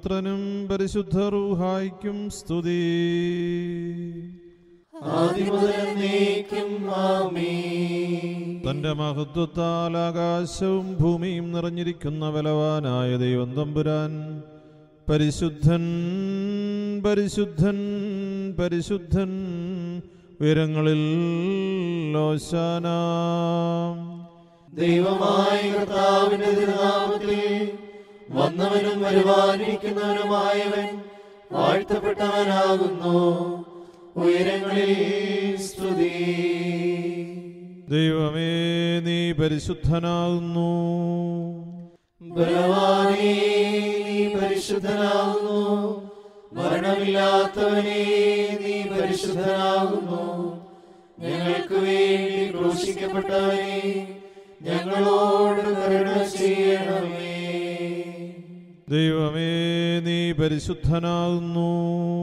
പുത്രനും പരിശുദ്ധ റൂഹായ്ക്കും സ്തുതി. തന്റെ മഹത്വത്താൽ ആകാശവും ഭൂമിയും നിറഞ്ഞിരിക്കുന്ന ബലവാനായ ദൈവം തമ്പുരാൻ പരിശുദ്ധൻ പരിശുദ്ധൻ പരിശുദ്ധൻ, ഉയരങ്ങളിൽ ഓശാന. ദൈവമായ കർത്താവിന്റെ തിരുനാമത്തിൽ വന്നവനും വരുവാനിരിക്കുന്നവനുമായവൻ വാഴ്ത്തപ്പെട്ടവനാകുന്നു. ഉയരങ്ങളിൽ സ്തുതി. ദൈവമേ, നീ പരിശുദ്ധനാകുന്നു. ബലവാനേ, നീ പരിശുദ്ധനാകുന്നു. മരണമില്ലാത്തവനേ, നീ പരിശുദ്ധനാകുന്നു. ഞങ്ങൾക്ക് വേണ്ടി ക്രൂശിക്കപ്പെട്ടവനേ, ഞങ്ങളോട് കരുണ ചെയ്യണമേ. ദൈവമേ, നീ പരിശുദ്ധനാകുന്നു.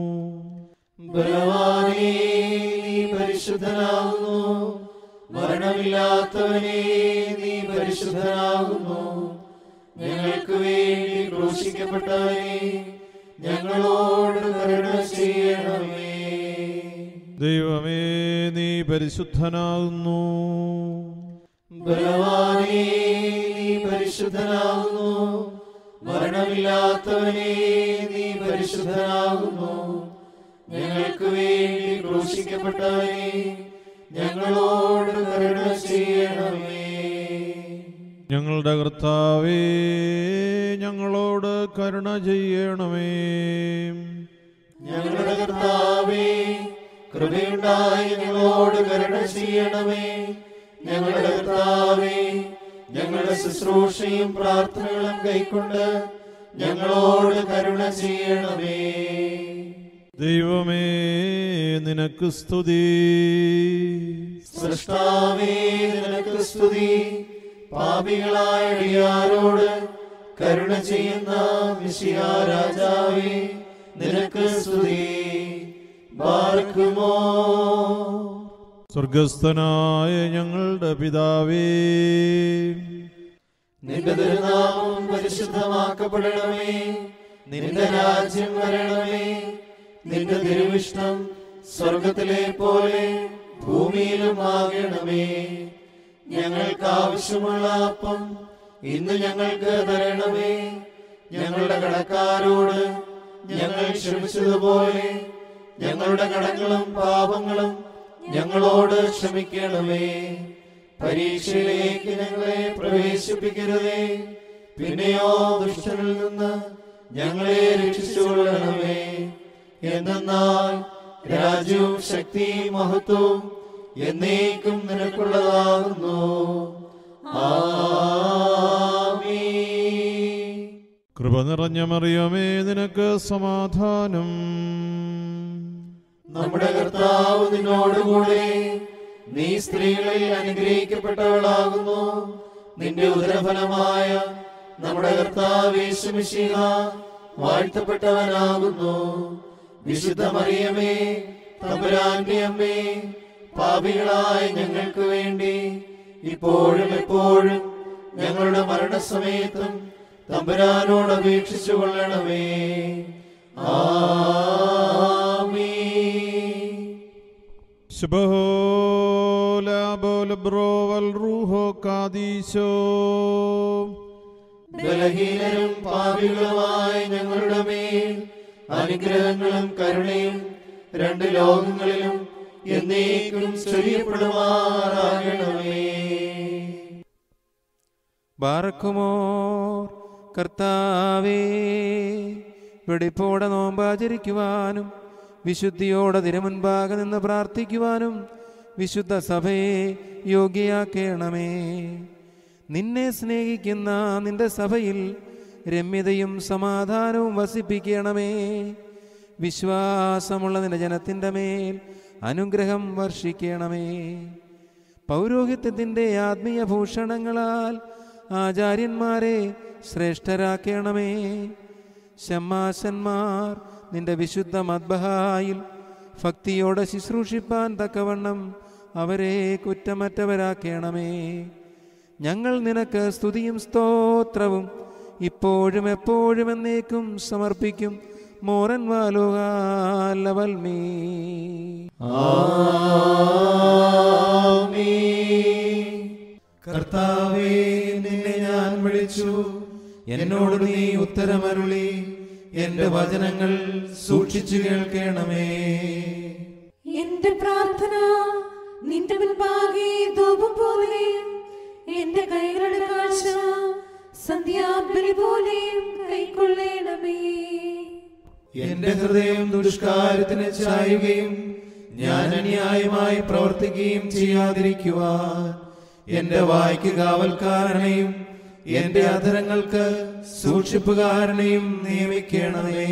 ബലവാനേ, നീ പരിശുദ്ധനാകുന്നു. മരണമില്ലാത്തവനേ, നീ പരിശുദ്ധനാകുന്നു. ഞങ്ങൾക്ക് വേണ്ടി ക്രൂശിക്കപ്പെട്ടവനേ, ഞങ്ങളോട് കരുണ ചെയ്യണമേ. ദൈവമേ, നീ പരിശുദ്ധനാകുന്നു. ബലവാനേ, നീ പരിശുദ്ധനാകുന്നു. മരണമില്ലാത്തവനേ, നീ പരിശുദ്ധനാകുന്നു. ഞങ്ങൾക്ക് വേണ്ടി ക്രൂശിക്കപ്പെട്ടവനേ, ഞങ്ങളോട് കരുണ ചെയ്യണമേ. ഞങ്ങളുടെ കർത്താവേ, ഞങ്ങളോട് കരുണ ചെയ്യണമേ. ഞങ്ങളുടെ കർത്താവേ, കൃപയുണ്ടായി ഞങ്ങളോട് കരുണ ചെയ്യണമേ. ഞങ്ങളുടെ കർത്താവേ, ഞങ്ങളുടെ ശുശ്രൂഷയും പ്രാർത്ഥനകളും കൈക്കൊണ്ട് ഞങ്ങളോട് കരുണ ചെയ്യണമേ. ദൈവമേ, നിനക്ക് സ്തുതി. സൃഷ്ടാവേ, നിനക്ക് സ്തുതി. പാപികളായ അടിയാരോട് കരുണ ചെയ്യുന്ന മിശിഹാ രാജാവേ, നിനക്ക് സ്തുതി. ബാർക്കുമോ. സ്വർഗസ്ഥനായ ഞങ്ങളുടെ പിതാവേ, നിന്റെ തിരുനാമം പരിശുദ്ധമാക്കപ്പെടണമേ. നിന്റെ രാജ്യം വരണമേ. നിന്റെ തിരുവിഷ്ടം സ്വർഗത്തിലെ പോലെ ഭൂമിയിലും ആകണമേ. ഞങ്ങൾക്ക് ആവശ്യമുള്ള അപ്പം ഇന്ന് ഞങ്ങൾക്ക് തരണമേ. ഞങ്ങളുടെ കടക്കാരോട് ഞങ്ങൾ ക്ഷമിച്ചതുപോലെ ഞങ്ങളുടെ കടങ്ങളും പാപങ്ങളും ഞങ്ങളോട് ക്ഷമിക്കണമേ. പരീക്ഷയിലേക്ക് ഞങ്ങളെ പ്രവേശിപ്പിക്കരുതേ, പിന്നെയോ ദുഷ്ടനിൽ നിന്ന് ഞങ്ങളെ രക്ഷിച്ചുകൊള്ളണമേ. എന്തെന്നാൽ രാജ്യവും ശക്തിയും മഹത്വവും എന്നേക്കും നിനക്കുള്ളതാകുന്നു. ആമീൻ. കൃപ നിറഞ്ഞ മറിയമേ, നിനക്ക് സമാധാനം. നമ്മുടെ കർത്താവ് നിന്നോടുകൂടെ, നീ സ്ത്രീകളിൽ അനുഗ്രഹിക്കപ്പെട്ടവളാകുന്നു. നിന്റെ ഉദരഫലമായ നമ്മുടെ കർത്താവ് യേശു മിശിഹ വാഴ്ത്തപ്പെട്ടവനാകുന്നു. വിശുദ്ധ മറിയമേ, തമ്പുരാന്റെ അമ്മേ, പാപികളായ ഞങ്ങൾക്ക് വേണ്ടി ഇപ്പോഴും എപ്പോഴും ഞങ്ങളുടെ മരണസമയത്തും തമ്പുരാനോട് അപേക്ഷിച്ചു കൊള്ളണമേ. ആമീൻ. ബലഹീനരും പാപികളുമായ ഞങ്ങളുടെ മേൽ അനുഗ്രഹങ്ങളും കരുണയും രണ്ട് ലോകങ്ങളിലും എന്നേക്കും ചൊരിയപ്പെടുമാറാകണമേ. ബാറക്കുമോർ. കർത്താവേ, വെടിപ്പോടെ നോമ്പാചരിക്കുവാനും വിശുദ്ധിയോടെ തിരുമുൻപാകെ നിന്ന് പ്രാർത്ഥിക്കുവാനും വിശുദ്ധ സഭയെ യോഗ്യയാക്കണമേ. നിന്നെ സ്നേഹിക്കുന്ന നിന്റെ സഭയിൽ രമ്യതയും സമാധാനവും വസിപ്പിക്കണമേ. വിശ്വാസമുള്ള നിന്റെ ജനത്തിൻ്റെ മേൽ അനുഗ്രഹം വർഷിക്കണമേ. പൗരോഹിത്യത്തിൻ്റെ ആത്മീയ ഭൂഷണങ്ങളാൽ ആചാര്യന്മാരെ ശ്രേഷ്ഠരാക്കണമേ. ശമ്മാശന്മാർ നിന്റെ വിശുദ്ധ മദ്ബഹായിൽ ഭക്തിയോടെ ശുശ്രൂഷിപ്പാൻ തക്കവണ്ണം അവരെ കുറ്റമറ്റവരാക്കണമേ. ഞങ്ങൾ നിനക്ക് സ്തുതിയും സ്തോത്രവും ഇപ്പോഴും എപ്പോഴും എന്നേക്കും സമർപ്പിക്കും. മോറൻ വാലോകാലവൽമീ. കർത്താവേ, നിന്നെ ഞാൻ വിളിച്ചു, എന്നോട് നീ ഉത്തരമരുളി. എന്റെ വചനങ്ങൾ സൂക്ഷിച്ചു കേൾക്കണമേ. എന്റെ പ്രാർത്ഥന നിന്റെ മുൻപാകെ ധൂപം പോലെയും എന്റെ കൈകളുടെ കാഴ്ച സന്ധ്യാബലി പോലെയും കൈക്കൊള്ളണമേ. എന്റെ ഹൃദയം ദുഷ്കാര്യത്തിന് ചായുകയും ഞാൻ അന്യായമായി പ്രവർത്തിക്കുകയും ചെയ്യാതിരിക്കുവാൻ എന്റെ വായ്ക്ക് കാവൽക്കാരനെയും എന്റെ അധരങ്ങൾക്ക് സൂക്ഷിപ്പുകാരനെയും നിയമിക്കണമേ.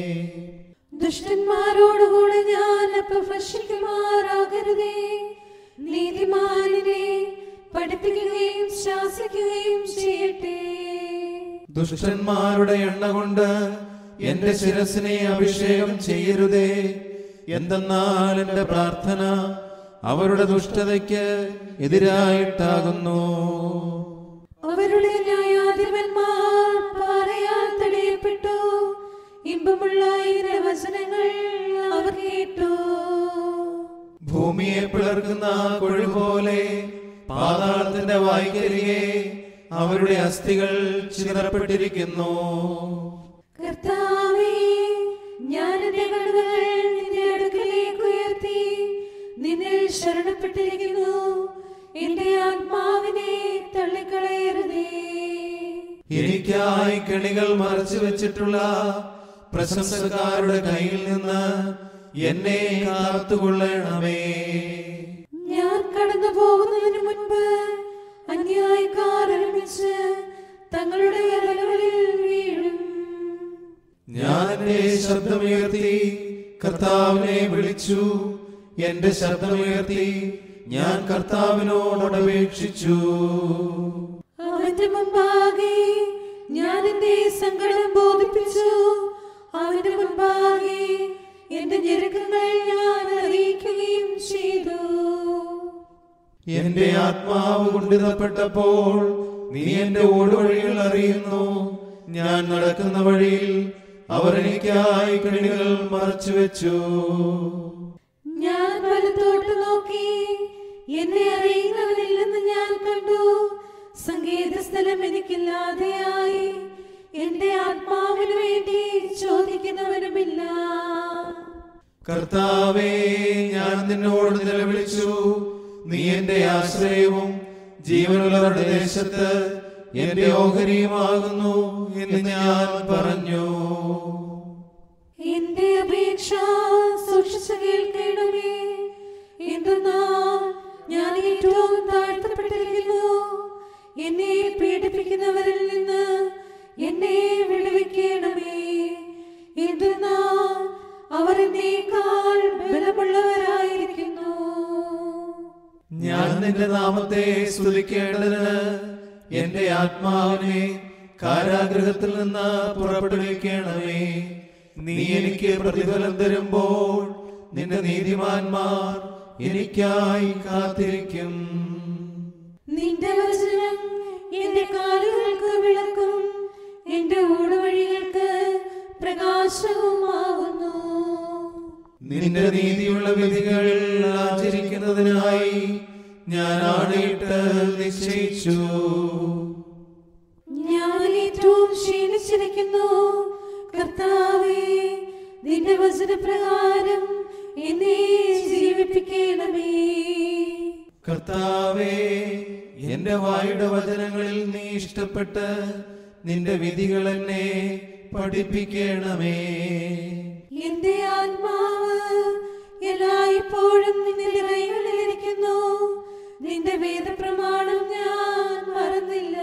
ദുഷ്ടന്മാരോടുകൂടെ ഞാൻ അപഭ്രഷിക്കുമാറാകരുതേ. നീതിമാനിനെ പഠിപ്പിക്കുകയും ശാസിക്കുകയും ചെയ്യട്ടെ. ദുഷ്ടന്മാരുടെ എണ്ണ കൊണ്ട് എന്റെ ശിരസിനെ അഭിഷേകം ചെയ്യരുതേ. എന്തെന്നാൽ എന്റെ പ്രാർത്ഥന അവരുടെ ദുഷ്ടതയ്ക്ക് എതിരായിട്ടാകുന്നു. അവരുടെ ന്യായാധിപന്മാർ പാറയാൽ തടയപ്പെട്ടു. ഇമ്പമുള്ള ഇതിന്റെ വചനങ്ങൾ അവർ കേട്ടു. ഭൂമിയെ പിളർക്കുന്ന കൊഴുപോലെ പാതാളത്തിന്റെ വായ്ക്കരികെ അവരുടെ അസ്ഥികൾ ചിതറപ്പെട്ടിരിക്കുന്നു. കർത്താവേ, ഞാൻ എന്റെ കണ്ണുകൾ നിന്റെ അടുക്കലേക്ക് ഉയർത്തി നിന്നിൽ ശരണപ്പെട്ടിരിക്കുന്നു. എന്റെ ആത്മാവിനെ തള്ളിക്കളയരുതേ. എനിക്കായി കെണികൾ മറച്ചു വെച്ചിട്ടുള്ള പ്രശംസക്കാരുടെ കയ്യിൽ നിന്ന് എന്നെ കാത്തുകൊള്ളണമേ. ഞാൻ കടന്നു പോകുന്നതിന് മുൻപ് അന്യായക്കാർ ഒരുമിച്ച് തങ്ങളുടെ വിരലുകളിൽ വീഴും. ഞാൻ എന്റെ ശബ്ദമുയർത്തി കർത്താവിനെ വിളിച്ചു. എന്റെ ശബ്ദമുയർത്തി ഞാൻ കർത്താവിനോട് അപേക്ഷിച്ചു. അവന്റെ മുമ്പാകെ ഞാൻ എന്റെ സങ്കടം ബോധിപ്പിച്ചു. അവന്റെ മുൻപാകെ എന്റെ ഞെരുക്കങ്ങൾ ഞാൻ അറിയിക്കുകയും ചെയ്തു. എന്റെ ആത്മാവ് കുണ്ഠിതപ്പെട്ടപ്പോൾ നീ എന്റെ ഓടുവഴികൾ അറിയുന്നു. ഞാൻ നടക്കുന്ന വഴിയിൽ അവർ എനിക്കായി കെണികൾ മറച്ചു വെച്ചു. ഞാൻ വലത്തോട്ട് നോക്കി, എന്നെ അറിയുന്നവനില്ലെന്ന് ഞാൻ കണ്ടു. സങ്കേത സ്ഥലം എനിക്കില്ലാതെയായി. എന്റെ ആത്മാവിന് വേണ്ടി ചോദിക്കുന്നവനുമില്ല. കർത്താവേ, ഞാൻ നിന്നോട് നിലവിളിച്ചു. നീ എന്റെ ആശ്രയവും ജീവനുള്ളവരുടെ ദേശത്ത് എന്റെ ഓഹരിയുമാകുന്നു എന്ന് ഞാൻ പറഞ്ഞു. എന്റെ അപേക്ഷ സൂക്ഷിച്ചു കേൾക്കണമേ. എന്തെന്നാൽ ഞാൻ ഏറ്റവും താഴ്ത്തപ്പെട്ടിരിക്കുന്നു. എന്നെ പീഡിപ്പിക്കുന്നവരിൽ നിന്ന് എന്നെ വിടുവിക്കണമേ. എന്തെന്നാൽ അവർ എന്നേക്കാൾ ബലമുള്ളവരായിരിക്കുന്നു. ഞാൻ നിന്റെ നാമത്തെ സ്തുതിക്കേണ്ടതിന് എന്റെ ആത്മാവിനെ കാരാഗൃഹത്തിൽ നിന്ന് പുറപ്പെടുവിക്കണമേ. നീ എനിക്ക് പ്രതിഫലം തരുമ്പോൾ നിന്റെ നീതിമാന്മാർ എനിക്കായി കാത്തിരിക്കും. നിന്റെ വചനം എന്റെ കാലുകൾക്ക് വിളക്കും എന്റെ ഊടുവഴികൾക്ക് പ്രകാശവുമാകുന്നു. നിന്റെ നീതിയുള്ള വിധികൾ ആചരിക്കുന്നതിനായി ഞാൻ ആണയിട്ട് നിശ്ചയിച്ചു. ഞാൻ ഏറ്റവും ക്ഷീണിച്ചിരിക്കുന്നു. കർത്താവേ, നിന്റെ വചനപ്രകാരം എന്നെ ജീവിപ്പിക്കണമേ. കർത്താവേ, എന്റെ വായുടെ വചനങ്ങളിൽ നീ ഇഷ്ടപ്പെട്ട് നിന്റെ വിധികൾ എന്നെ പഠിപ്പിക്കണമേ. എന്റെ ആത്മാവ് എല്ലായ്പ്പോഴും നിന്റെ കൈകളിലിരിക്കുന്നു. നിന്റെ വേദപ്രമാണം ഞാൻ മറന്നില്ല.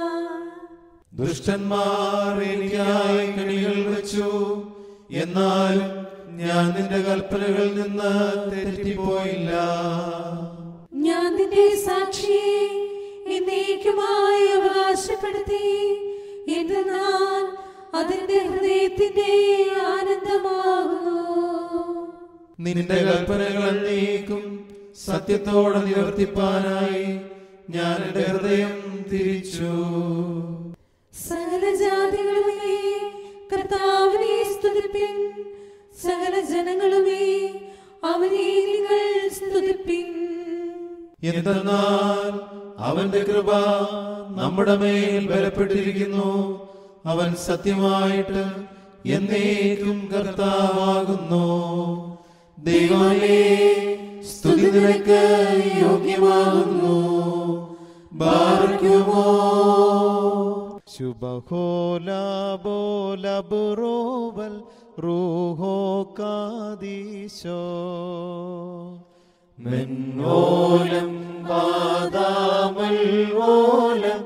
ദുഷ്ടന്മാർ എനിക്കായി കെണികൾ വെച്ചു. എന്നാലും ഞാൻ നിന്റെ കൽപ്പനകളിൽ നിന്ന് തെറ്റിപ്പോയില്ല. ഞാൻ നിന്റെ സാക്ഷിയെ എന്നേക്കുമായി അവകാശപ്പെടുത്തി. എന്തെന്നാൽ അതിന്റെ ഹൃദയത്തിന്റെ ആനന്ദമാകുന്നു. നിന്റെ കൽപ്പനകൾ എന്നേക്കും സത്യത്തോടെ നിവർത്തിപ്പാനായി ഞാൻ എന്റെ ഹൃദയം തിരിച്ചു. സകല ജാതികളുമേ കർത്താവിനെ സ്തുതിപ്പിൻ, സകല ജനങ്ങളുമേ അവനെ നിങ്ങൾ സ്തുതിപ്പിൻ. എന്തെന്നാൽ അവന്റെ കൃപ നമ്മുടെ മേൽ ബലപ്പെട്ടിരിക്കുന്നു. അവൻ സത്യമായിട്ട് എന്നേക്കും കർത്താവാകുന്നു. ദൈവമേ, സ്തുതി നിനക്ക് യോഗ്യമാകുന്നു. ബാറക്കുമോ ശുഭഹോലാബോലബുറോവൽ റൂഹോ കാദീശോ മെന്നോലം വാദാമൽ ഓലം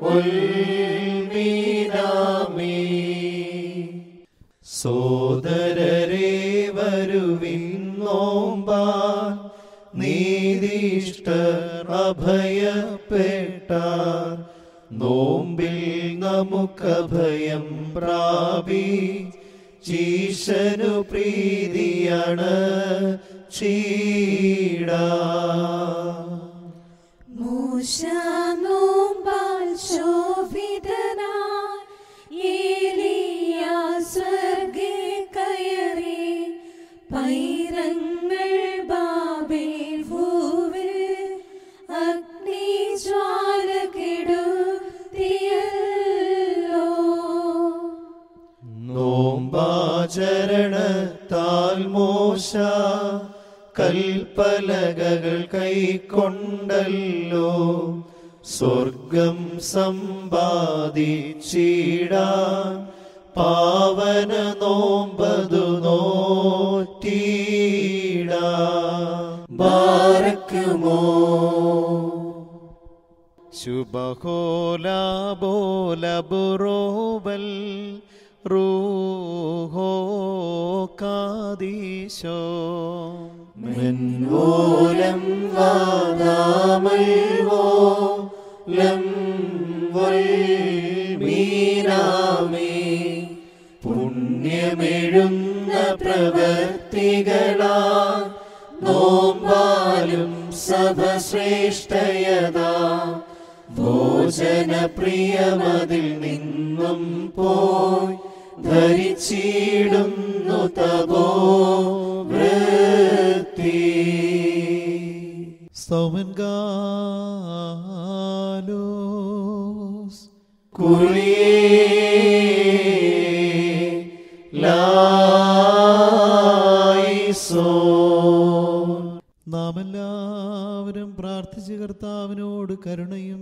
ഉൽമീനാമീ. സോദരരെ വരുവിൻ നോമ്പാൻ, നീതിഷ്ഠർ അഭയപ്പെട്ടാർ. നോമ്പിൽ നമുക്കഭയം പ്രാപി, ചീശനു പ്രീതിയാണ് ചീട. മൂശ നോമ്പാൽ ശോഭിതനായി ഏലിയാ സ്വർഗ്ഗേ കയറി. പൈരങ്ങൾ ബാബേൽ ഭൂവിൽ അഗ്നിജ്വാല കെടുത്തിയല്ലോ. നോമ്പാചരണത്താൽ മോശ കൽപ്പലകകൾ കൈക്കൊണ്ടല്ലോ. സ്വർഗം സമ്പാദിച്ചിടാൻ പാവന നോമ്പതു നോറ്റീടാ. ബാറക്കുമോ ശുഭഹോലാബോലബുറോവൽ റൂഹോ കാദീശോ മെൻവോലം വാദാമൽ ഓലം വൽമീനാമേ. പുണ്യമെഴുന്ന പ്രവർത്തികളാ നോമ്പാലും സഭ ശ്രേഷ്ഠയതാ. ഭോജനപ്രിയമതിൽ നിന്നും പോയി ധരിച്ചിടുന്നു തപോ വൃത്തി. സൗമൻ ഗാലോസ് നാം എല്ലാവരും പ്രാർത്ഥിച്ച് കർത്താവിനോട് കരുണയും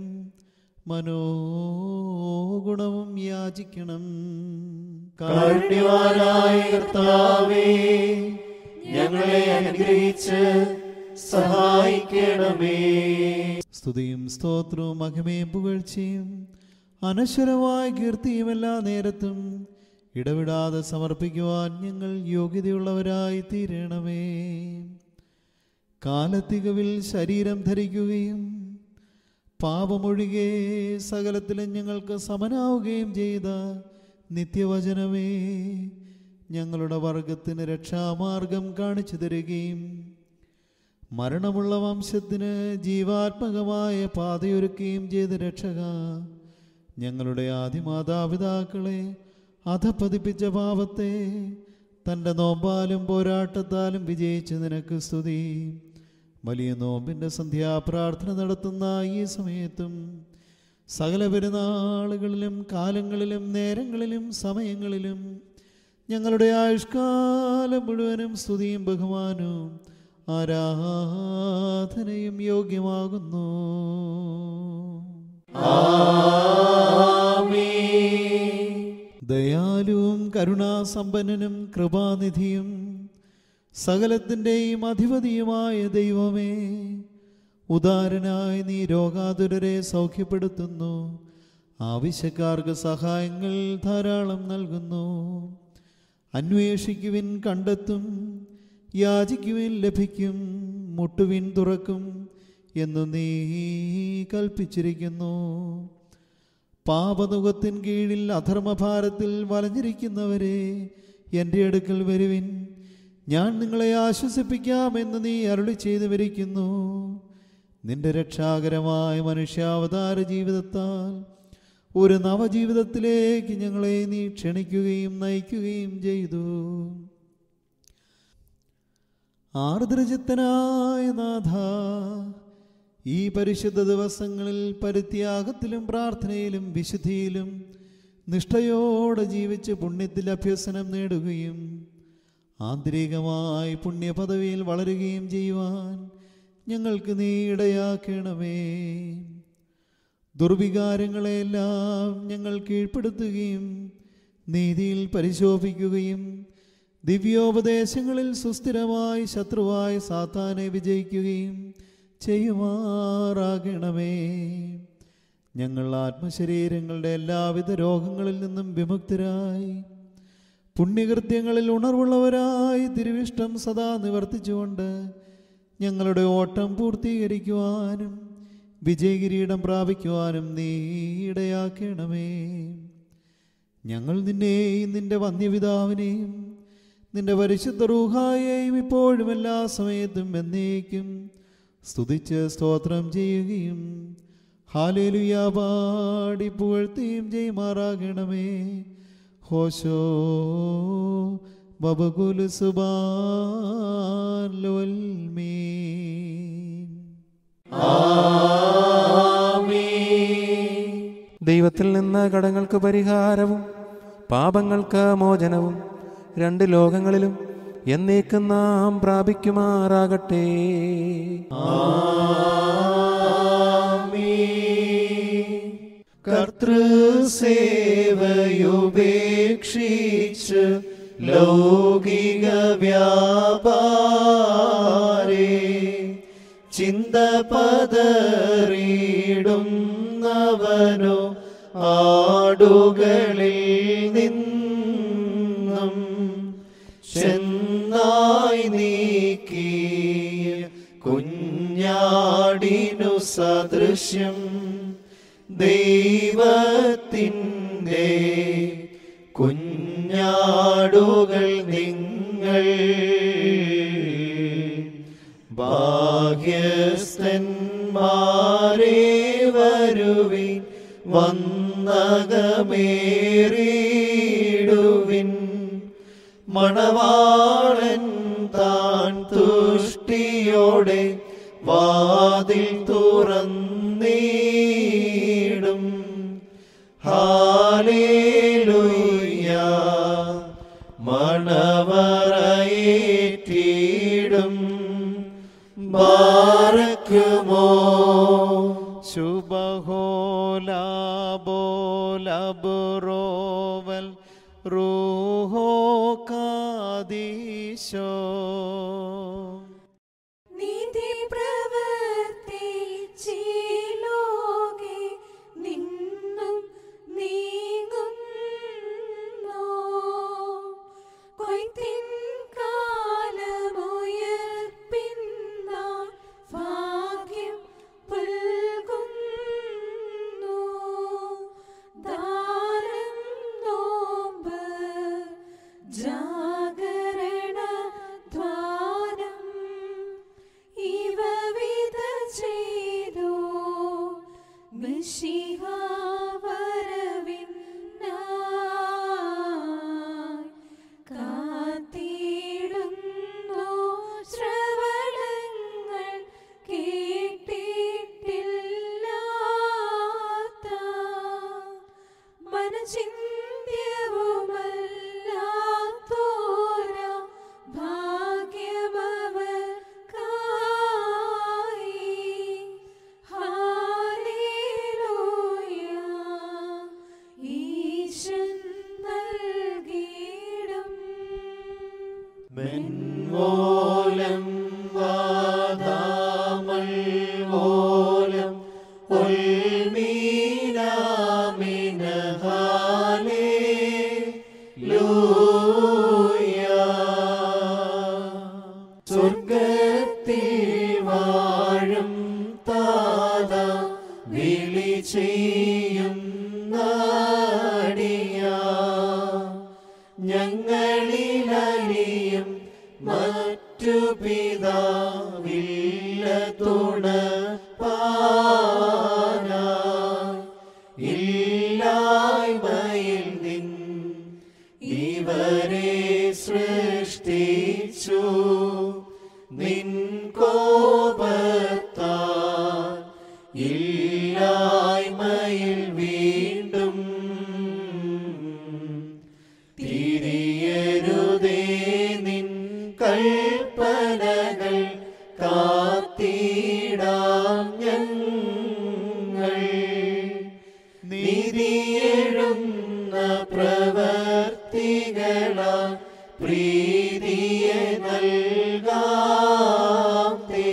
മനോഗുണവും യാചിക്കണം. കാരുണ്യവാനായ കർത്താവേ, ഞങ്ങളെ അനുഗ്രഹിച്ച് സഹായിക്കണമേ. സ്തുതിയും സ്തോത്രവും മഹിമയും പുകഴ്ചയും അനശ്വരമായ കീർത്തിയും എല്ലാ നേരത്തും ഇടവിടാതെ സമർപ്പിക്കുവാൻ ഞങ്ങൾ യോഗ്യതയുള്ളവരായി തീരണമേ. കാലത്തികവിൽ ശരീരം ധരിക്കുകയും പാപമൊഴികെ സകലത്തിലും ഞങ്ങൾക്ക് സമനാവുകയും ചെയ്ത നിത്യവചനമേ, ഞങ്ങളുടെ വർഗത്തിന് രക്ഷാമാർഗം കാണിച്ചു തരികയും മരണമുള്ള വംശത്തിന് ജീവാത്മകമായ പാതയൊരുക്കുകയും ചെയ്ത രക്ഷക, ഞങ്ങളുടെ ആദിമാതാപിതാക്കളെ അധപ്പതിപ്പിച്ച പാപത്തെ തൻ്റെ നോമ്പാലും പോരാട്ടത്താലും വിജയിച്ച് നിനക്ക് സ്തുതി. വലിയ നോമ്പിൻ്റെ സന്ധ്യാപ്രാർത്ഥന നടത്തുന്ന ഈ സമയത്തും സകല പെരുന്നാളുകളിലും കാലങ്ങളിലും നേരങ്ങളിലും സമയങ്ങളിലും ഞങ്ങളുടെ ആയുഷ്കാലം മുഴുവനും സ്തുതിയും ബഹുമാനവും ആരാധനയും യോഗ്യമാകുന്നു. ദയാലുവും കരുണാസമ്പന്നനും കൃപാനിധിയും സകലത്തിൻ്റെയും അധിപതിയുമായ ദൈവമേ, ഉദാരനായി നീ രോഗാതുരരെ സൗഖ്യപ്പെടുത്തുന്നു, ആവശ്യക്കാർക്ക് സഹായങ്ങൾ ധാരാളം നൽകുന്നു. അന്വേഷിക്കുവിൻ കണ്ടെത്തും, യാചിക്കുവിൻ ലഭിക്കും, മുട്ടുവിൻ തുറക്കും എന്നു നീ കൽപ്പിച്ചിരിക്കുന്നു. പാപനുഖത്തിൻ കീഴിൽ അധർമ്മഭാരത്തിൽ വലഞ്ഞിരിക്കുന്നവരെ എൻ്റെ അടുക്കൽ വരുവിൻ, ഞാൻ നിങ്ങളെ ആശ്വസിപ്പിക്കാമെന്ന് നീ അരുളി ചെയ്തു വരിക്കുന്നു. നിന്റെ രക്ഷാകരമായ മനുഷ്യാവതാര ജീവിതത്താൽ ഒരു നവജീവിതത്തിലേക്ക് ഞങ്ങളെ നീ ക്ഷണിക്കുകയും നയിക്കുകയും ചെയ്തു. ആർദ്രചിത്തനായ നാഥ, ഈ പരിശുദ്ധ ദിവസങ്ങളിൽ പരിത്യാഗത്തിലും പ്രാർത്ഥനയിലും വിശുദ്ധിയിലും നിഷ്ഠയോടെ ജീവിച്ച് പുണ്യത്തിൽ അഭ്യസനം നേടുകയും ആന്തരികമായി പുണ്യപദവിയിൽ വളരുകയും ചെയ്യുവാൻ ഞങ്ങൾക്ക് നീ ഇടയാക്കണമേ. ദുർവികാരങ്ങളെല്ലാം ഞങ്ങൾ കീഴ്പ്പെടുത്തുകയും നീതിയിൽ പരിശോഭിക്കുകയും ദിവ്യോപദേശങ്ങളിൽ സുസ്ഥിരമായി ശത്രുവായി സാത്താനെ വിജയിക്കുകയും ചെയ്യുമാറാകണമേ. ഞങ്ങൾ ആത്മശരീരങ്ങളുടെ എല്ലാവിധ രോഗങ്ങളിൽ നിന്നും വിമുക്തരായി പുണ്യകൃത്യങ്ങളിൽ ഉണർവുള്ളവരായി തിരുവിഷ്ടം സദാ നിവർത്തിച്ചുകൊണ്ട് ഞങ്ങളുടെ ഓട്ടം പൂർത്തീകരിക്കുവാനും വിജയകിരീടം പ്രാപിക്കുവാനും നീ ഇടയാക്കണമേ. ഞങ്ങൾ നിന്നെയും നിന്റെ വന്യപിതാവിനെയും നിന്റെ പരിശുദ്ധ റൂഹായെയും ഇപ്പോഴും എല്ലാ സമയത്തും എന്നേക്കും സ്തുതിച്ച് സ്തോത്രം ചെയ്യുകയും ഹല്ലേലൂയ പാടി പുകഴ്ത്തുകയും ചെയ്യുമാറാകണമേ. ഹോശോ ബബകുൽ സുബാൻ ലോൽമീൻ. ദൈവത്തിൽ നിന്ന് കടങ്ങൾക്ക് പരിഹാരവും പാപങ്ങൾക്ക് മോചനവും രണ്ട് ലോകങ്ങളിലും എന്നേക്കും നാം പ്രാപിക്കുമാറാകട്ടെ. കർത്തൃസേവയുപേക്ഷിച്ച് ലൗകിക വ്യാപാരേ ചിന്ത പതറിയിടുന്നവനോ ആടുകളിൽ നിന്നും ചെന്നായി നീക്കിയ കുഞ്ഞാടിനു സദൃശ്യം ദൈവത്തിൻ്റെ കുഞ്ഞാടുകൾ നിങ്ങൾ. ഭാഗ്യസ്ഥന്മാരേ വരുവിൻ, വന്നകമേറിടുവിൻ. മണവാളൻ താൻ തുഷ്ടിയോടെ വാതിൽ തുറന്നിടും. ഹല്ലേലൂയ, മണവറയേറ്റിടും. ബാരക്കുമോ ശുഭഹോലാബോലബുറോവൽ റൂഹോ കാദീശോ. നീതി പ്രവർത്തിച്ചിലോകെ നിന്നും നീങ്ങുന്നു. കൊയ്ത്തിൻ കാലമുയർപ്പിന്നാൾ ഭാഗ്യം പുൽകുന്നു. ദാനം, നോമ്പ്, ജാഗരണ, ധ്വാനം ഇവ വിധ ചെയ്തു മിശിഹ വരവിനായി കാത്തിടുന്നു. ശ്രവണങ്ങൾ കേട്ടിട്ടില്ലാത്ത മനചിന്ത്യവുമല്ലാത്തോര ഭാഗ്യമവർക്കായി. ഹല്ലേലൂയ, ഈശൻ നൽകിയിടും. മെൻവോലം വാദാമൽ വോലം ഹല്ലേലൂയ. സ്വർഗത്തിൽ വാഴും താത വിളി ചെയ്യും നാടിയാ. ഞങ്ങളിലലിയും മറ്റു പിതാവില്ല തുണ പാനായി. ഇല്ലാ നിൻ കോപത്താൽ ഇല്ലായ്മയിൽ വീണ്ടും തിരിയരുതേ. നിൻ കൽപ്പനകൾ കാത്തിടാം ഞങ്ങൾ. നീതിയെഴുന്ന പ്രവർത്തികളാൽ പ്രീതിയെ നൽകാം തേ.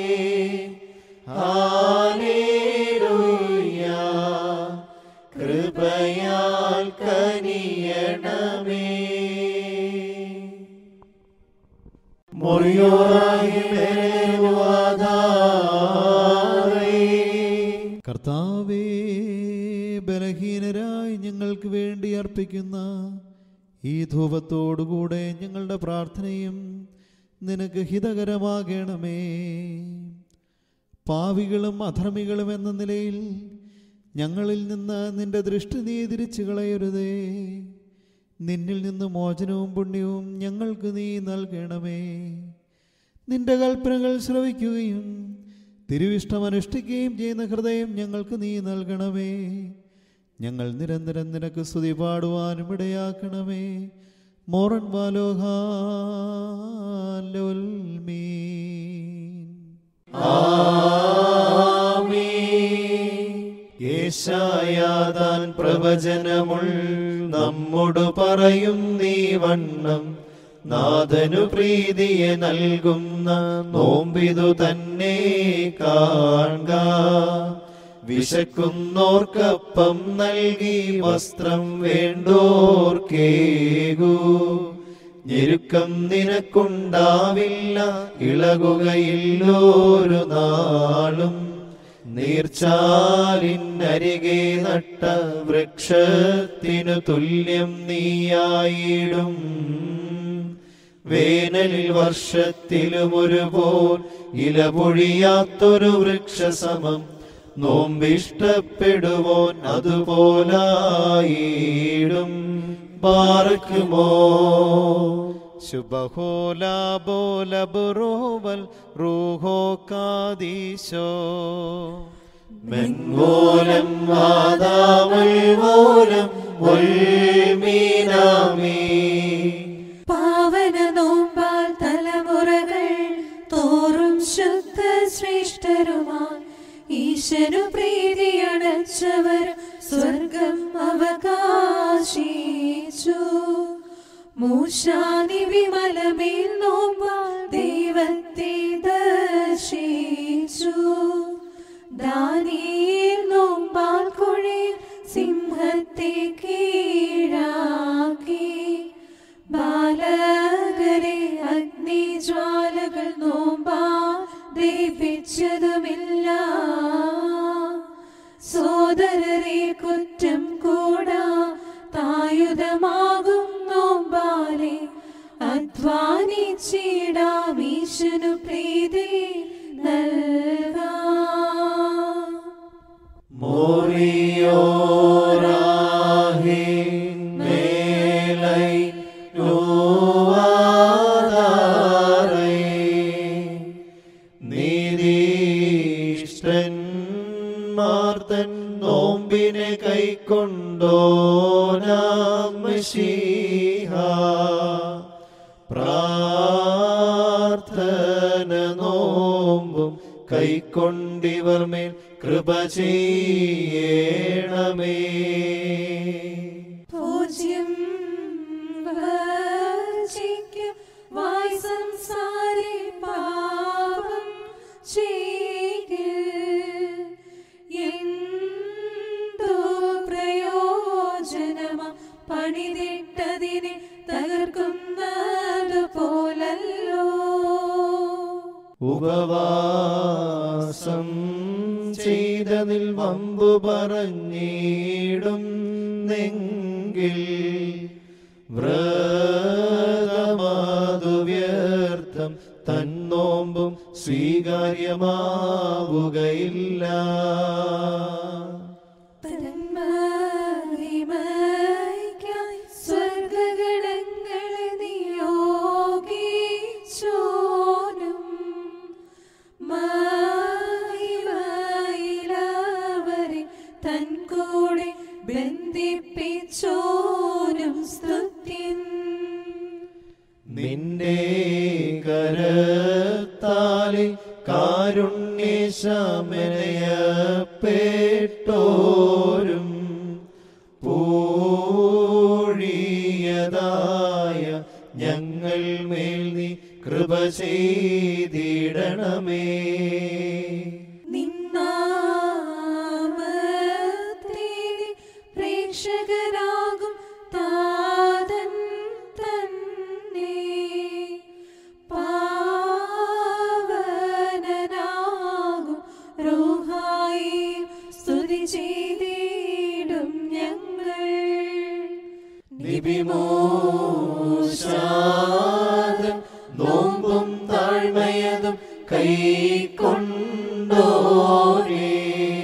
ഹല്ലേലൂയ. കൃപയാൽ കനിയണമേ. കർത്താവേ, ബലഹീനരായി ഞങ്ങൾക്ക് വേണ്ടി അർപ്പിക്കുന്ന ഈ ധൂപത്തോടുകൂടെ ഞങ്ങളുടെ പ്രാർത്ഥനയും നിനക്ക് ഹിതകരമാകണമേ. പാവികളും അധർമ്മികളും എന്ന നിലയിൽ ഞങ്ങളിൽ നിന്ന് നിന്റെ ദൃഷ്ടി നീ തിരിച്ചു കളയരുതേ. നിന്നിൽ നിന്ന് മോചനവും പുണ്യവും ഞങ്ങൾക്ക് നീ നൽകണമേ. നിന്റെ കൽപ്പനകൾ ശ്രവിക്കുകയും തിരുവിഷ്ടം അനുഷ്ഠിക്കുകയും ചെയ്യുന്ന ഹൃദയം ഞങ്ങൾക്ക് നീ നൽകണമേ. ഞങ്ങൾ നിരന്തരം നിനക്ക് സ്തുതി പാടുവാനും ഇടയാക്കണമേ. മോറൻ വാലോഹാലോൽമീൻ. യേശായാതാൻ പ്രവചനമുൾ നമ്മോട് പറയും നീ വണ്ണം, നാഥനു പ്രീതിയെ നൽകുന്ന നോമ്പിതു തന്നെ കാൺക. വിശക്കുന്നോർക്കപ്പം നൽകി വസ്ത്രം വേണ്ടോർക്കേകൂ. ഞെരുക്കം നിനക്കുണ്ടാവില്ല, ഇളകുകയില്ലോരു നാളും. നീർച്ചാലിനരികെ നട്ട വൃക്ഷത്തിനു തുല്യം നീയായിടും. വേനലിൽ വർഷത്തിലും ഒരുപോൽ ഇല പൊഴിയാത്തൊരു വൃക്ഷസമം. നോമ്പിഷ്ടപ്പെടുവോൻ അതുപോലായിടും. ബാറക്കുമോ ശുഭഹോലാബോലബുറോവൽ റൂഹോ കാദീശോ. മെൻമൂലം വാദാവൽമൂലം വൽമീനാമീ. പാവന നോമ്പാൽ തലമുറകൾ തോറും ശുദ്ധ ശ്രേഷ്ഠരുമാൻ ഈശനു പ്രീതിയണച്ചവർ സ്വർഗം അവകാശിച്ചു. മൂശാനി വിമലമേൽ നോമ്പാൽ ദൈവത്തെ ദർശിച്ചു. ദാനിയേൽ നോമ്പാൽ കുഴിയിൽ സിംഹത്തെ കീഴാക്കി. ബാലകരെ അഗ്നിജ്വാലകൾ നോമ്പാൽ ദഹിപ്പിച്ചതുമില്ല. സോദരരെ കുറ്റം കൂടാ തായുധമാകും നോമ്പാലെ അധ്വാനിച്ചിടാം ഈശനു പ്രീതി നൽകാം. മോറിയോരാഹി മേലൈ നോവാദാരൈ. നീതിഷ്ഠന്മാർ തൻ നോമ്പിനെ കൈക്കൊണ്ടോനാം മശീഹ. പ്രാർത്ഥന നോമ്പും കൈക്കൊണ്ടിവർ മേൽ കൃപ ചെയ്യണമേ. പൂജ്യം വർജിക്കും വായ് സംസാരി പാപം ചെയ്തിൽ. എന്തോ പ്രയോജനമാ പണിതിട്ടതിനെ തകർക്കുന്നത് പോലല്ലോ. ഉപവാസം ചെയ്തതിൽ വമ്പു പറഞ്ഞിടും നെങ്കിൽ വ്രതമാതു വ്യർത്ഥം. തന്നോമ്പും സ്വീകാര്യമാവുകയില്ല. സ്വർഗഗണങ്ങളെ നിയോഗിച്ചോനും കരത്താലെ കാരുണ്യേശമനയപ്പെട്ടോരും പൂഴിയതായ ഞങ്ങൾ മേൽ നീ കൃപ ചെയ്തിടണമേ. പ്രേക്ഷകരാകും താതൻ തന്നെ പാവനനാകും റൂഹായി സ്തുതി ചെയ്തിടും ഞങ്ങൾ. നിബിമോശാദൻ നോമ്പും താഴ്മയതും കൈക്കൊണ്ടോരേ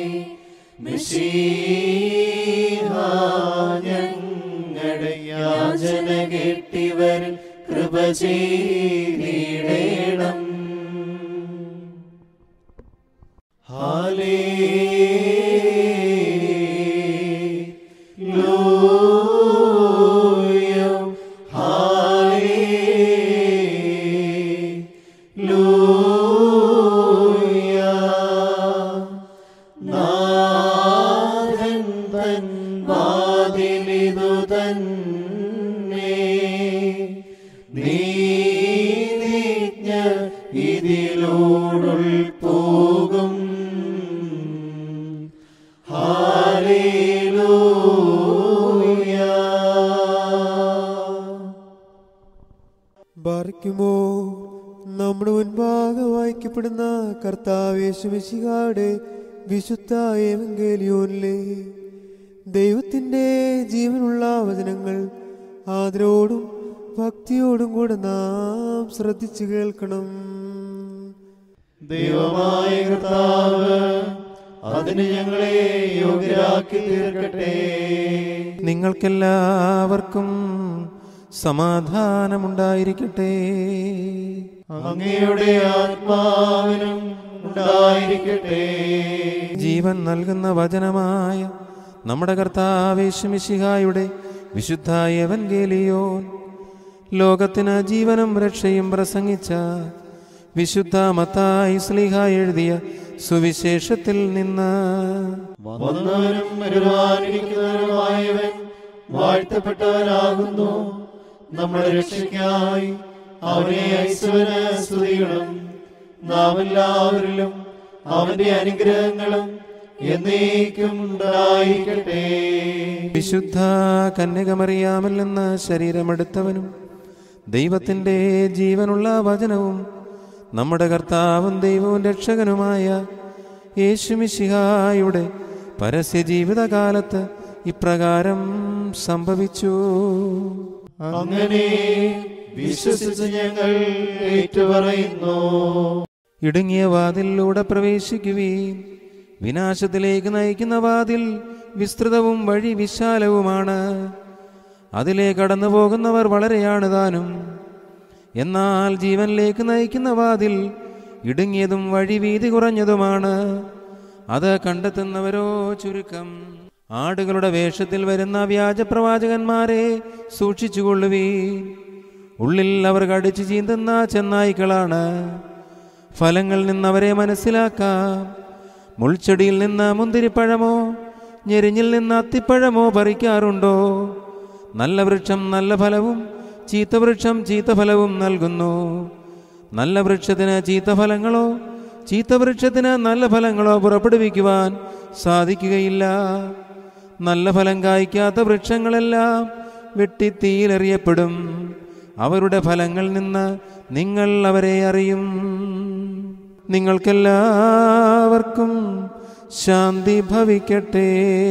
മിശീഹ ഞങ്ങളുടെ യാചന കേട്ടിവരിൽ കൃപ ചെയ്തിടേണം. Hallelujah hallelujah. നാഥൻ തൻ വാതിലിതു തന്നെ നീതിജ്ഞ ഇതിലൂടുൾ പോകും. ഹല്ലേലൂയ. ബാർക്കുമോ നമ്മുടെ മുൻപാകെ വായിക്കപ്പെടുന്ന കർത്താവ് യേശുമിശിഹായുടെ വിശുദ്ധ ഏവങ്കേലിയോനിലെ ദൈവത്തിൻ്റെ ജീവനുള്ള വചനങ്ങൾ ആദരവോടും ഭക്തിയോടും കൂടെ നാം ശ്രദ്ധിച്ചു കേൾക്കണം. ദൈവമായ കർത്താവ് അതിന് ഞങ്ങളെ യോഗ്യരാക്കി തീർക്കട്ടെ. നിങ്ങൾക്കെല്ലാവർക്കും സമാധാനമുണ്ടായിരിക്കട്ടെ. അങ്ങയുടെ ആത്മാവിനും ഉണ്ടായിരിക്കട്ടെ. ജീവൻ നൽകുന്ന വചനമായ നമ്മുടെ കർത്താവ് യേശുമിശിഹായുടെ വിശുദ്ധ എവൻഗേലിയോൻ ലോകത്തിന് ജീവനും രക്ഷയും പ്രസംഗിച്ച വിശുദ്ധ മത്തായി ശ്ലീഹ എഴുതിയ സുവിശേഷത്തിൽ നിന്ന്. വന്നവനും വരുവാനിരിക്കുന്നവനുമായവൻ വാഴ്ത്തപ്പെട്ടവനാകുന്നു. നമ്മുടെ രക്ഷയ്ക്കായി അവനെ അയച്ചവന് സ്തുതികളും നാം എല്ലാവരിലും അവന്റെ അനുഗ്രഹങ്ങളും എന്നേക്കും ഉണ്ടായിരിക്കട്ടെ. വിശുദ്ധ കന്യകമറിയാമിൽ നിന്ന് ശരീരമെടുത്തവനും ദൈവത്തിൻ്റെ ജീവനുള്ള വചനവും നമ്മുടെ കർത്താവും ദൈവവും രക്ഷകനുമായ യേശുമിശിഹായുടെ പരസ്യ ജീവിതകാലത്ത് ഇപ്രകാരം സംഭവിച്ചു. അങ്ങനെ വിശ്വസിച്ച് ഞങ്ങൾ ഏറ്റുപറയുന്നു. ഇടുങ്ങിയ വാതിലിലൂടെ പ്രവേശിക്കുവീൻ. വിനാശത്തിലേക്ക് നയിക്കുന്ന വാതിൽ വിസ്തൃതവും വഴി വിശാലവുമാണ്. അതിലെ കടന്നു പോകുന്നവർ വളരെയാണ് താനും. എന്നാൽ ജീവനിലേക്ക് നയിക്കുന്ന വാതിൽ ഇടുങ്ങിയതും വഴി വീതി കുറഞ്ഞതുമാണ്. അത് കണ്ടെത്തുന്നവരോ ചുരുക്കം. ആടുകളുടെ വേഷത്തിൽ വരുന്ന വ്യാജപ്രവാചകന്മാരെ സൂക്ഷിച്ചുകൊള്ളുവീൻ. ഉള്ളിൽ അവർ കടിച്ചു ചീന്തുന്ന ചെന്നായ്ക്കളാണ്. ഫലങ്ങളിൽ നിന്നവരെ മനസ്സിലാക്കാം. മുൾച്ചെടിയിൽ നിന്ന് മുന്തിരിപ്പഴമോ ഞെരിഞ്ഞിൽ നിന്ന് അത്തിപ്പഴമോ പറിക്കാറുണ്ടോ? നല്ല വൃക്ഷം നല്ല ഫലവും ചീത്ത വൃക്ഷം ചീത്ത ഫലവും നൽകുന്നു. നല്ല വൃക്ഷത്തിന് ചീത്ത ഫലങ്ങളോ ചീത്ത വൃക്ഷത്തിന് നല്ല ഫലങ്ങളോ പുറപ്പെടുവിക്കുവാൻ സാധിക്കുകയില്ല. നല്ല ഫലം കായ്ക്കാത്ത വൃക്ഷങ്ങളെല്ലാം വെട്ടിത്തീയിലെറിയപ്പെടും. അവരുടെ ഫലങ്ങളിൽ നിന്ന് നിങ്ങൾ അവരെ അറിയും. നിങ്ങൾക്കെല്ലാവർക്കും ശാന്തി ഭവിക്കട്ടെ.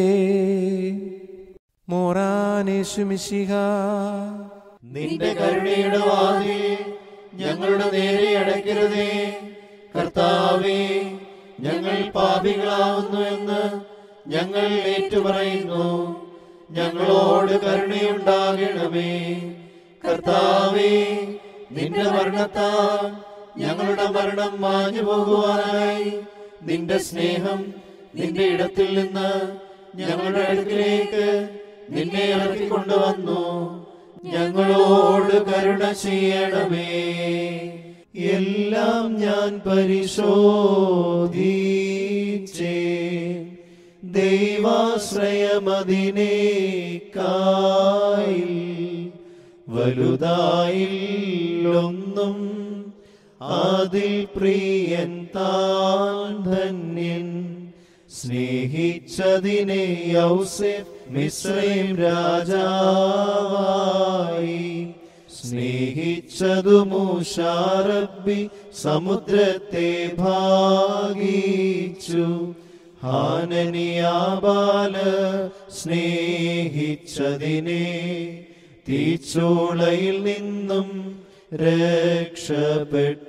മോറാനേശുമിശിഹ നിന്റെ കരുണയുടെ വാതിൽ ഞങ്ങളുടെ നേരെ അടയ്ക്കരുതേ. കർത്താവേ, ഞങ്ങൾ പാപികളാവുന്നു എന്ന് ഞങ്ങൾ ഏറ്റുപറയുന്നു. ഞങ്ങളോട് കരുണയുണ്ടാകണമേ. കർത്താവേ, നിന്റെ മരണത്താൽ ഞങ്ങളുടെ മരണം മാഞ്ഞു പോകുവാനായി നിന്റെ സ്നേഹം നിന്റെ ഇടത്തിൽ നിന്ന് ഞങ്ങളുടെ അടുക്കിലേക്ക് നിന്നെ ഇറക്കിക്കൊണ്ടുവന്നു. ഞങ്ങളോട് കരുണ ചെയ്യണമേ. എല്ലാം ഞാൻ പരിശോധിച്ചേ ദൈവാശ്രയമതിനേക്കായി വലുതായില്ലൊന്നും അതിൽ പ്രിയൻ താൻ ധന്യൻ സ്നേഹിച്ചതിനെ യൗസേഫ് മിസ്രൈം രാജാവായി സ്നേഹിച്ചതു മൂശാറബ്ബി സമുദ്രത്തെ ഭാഗിച്ചു ഹാനനിയാബാല സ്നേഹിച്ചതിനെ തീച്ചൂളയിൽ നിന്നും രക്ഷപ്പെട്ട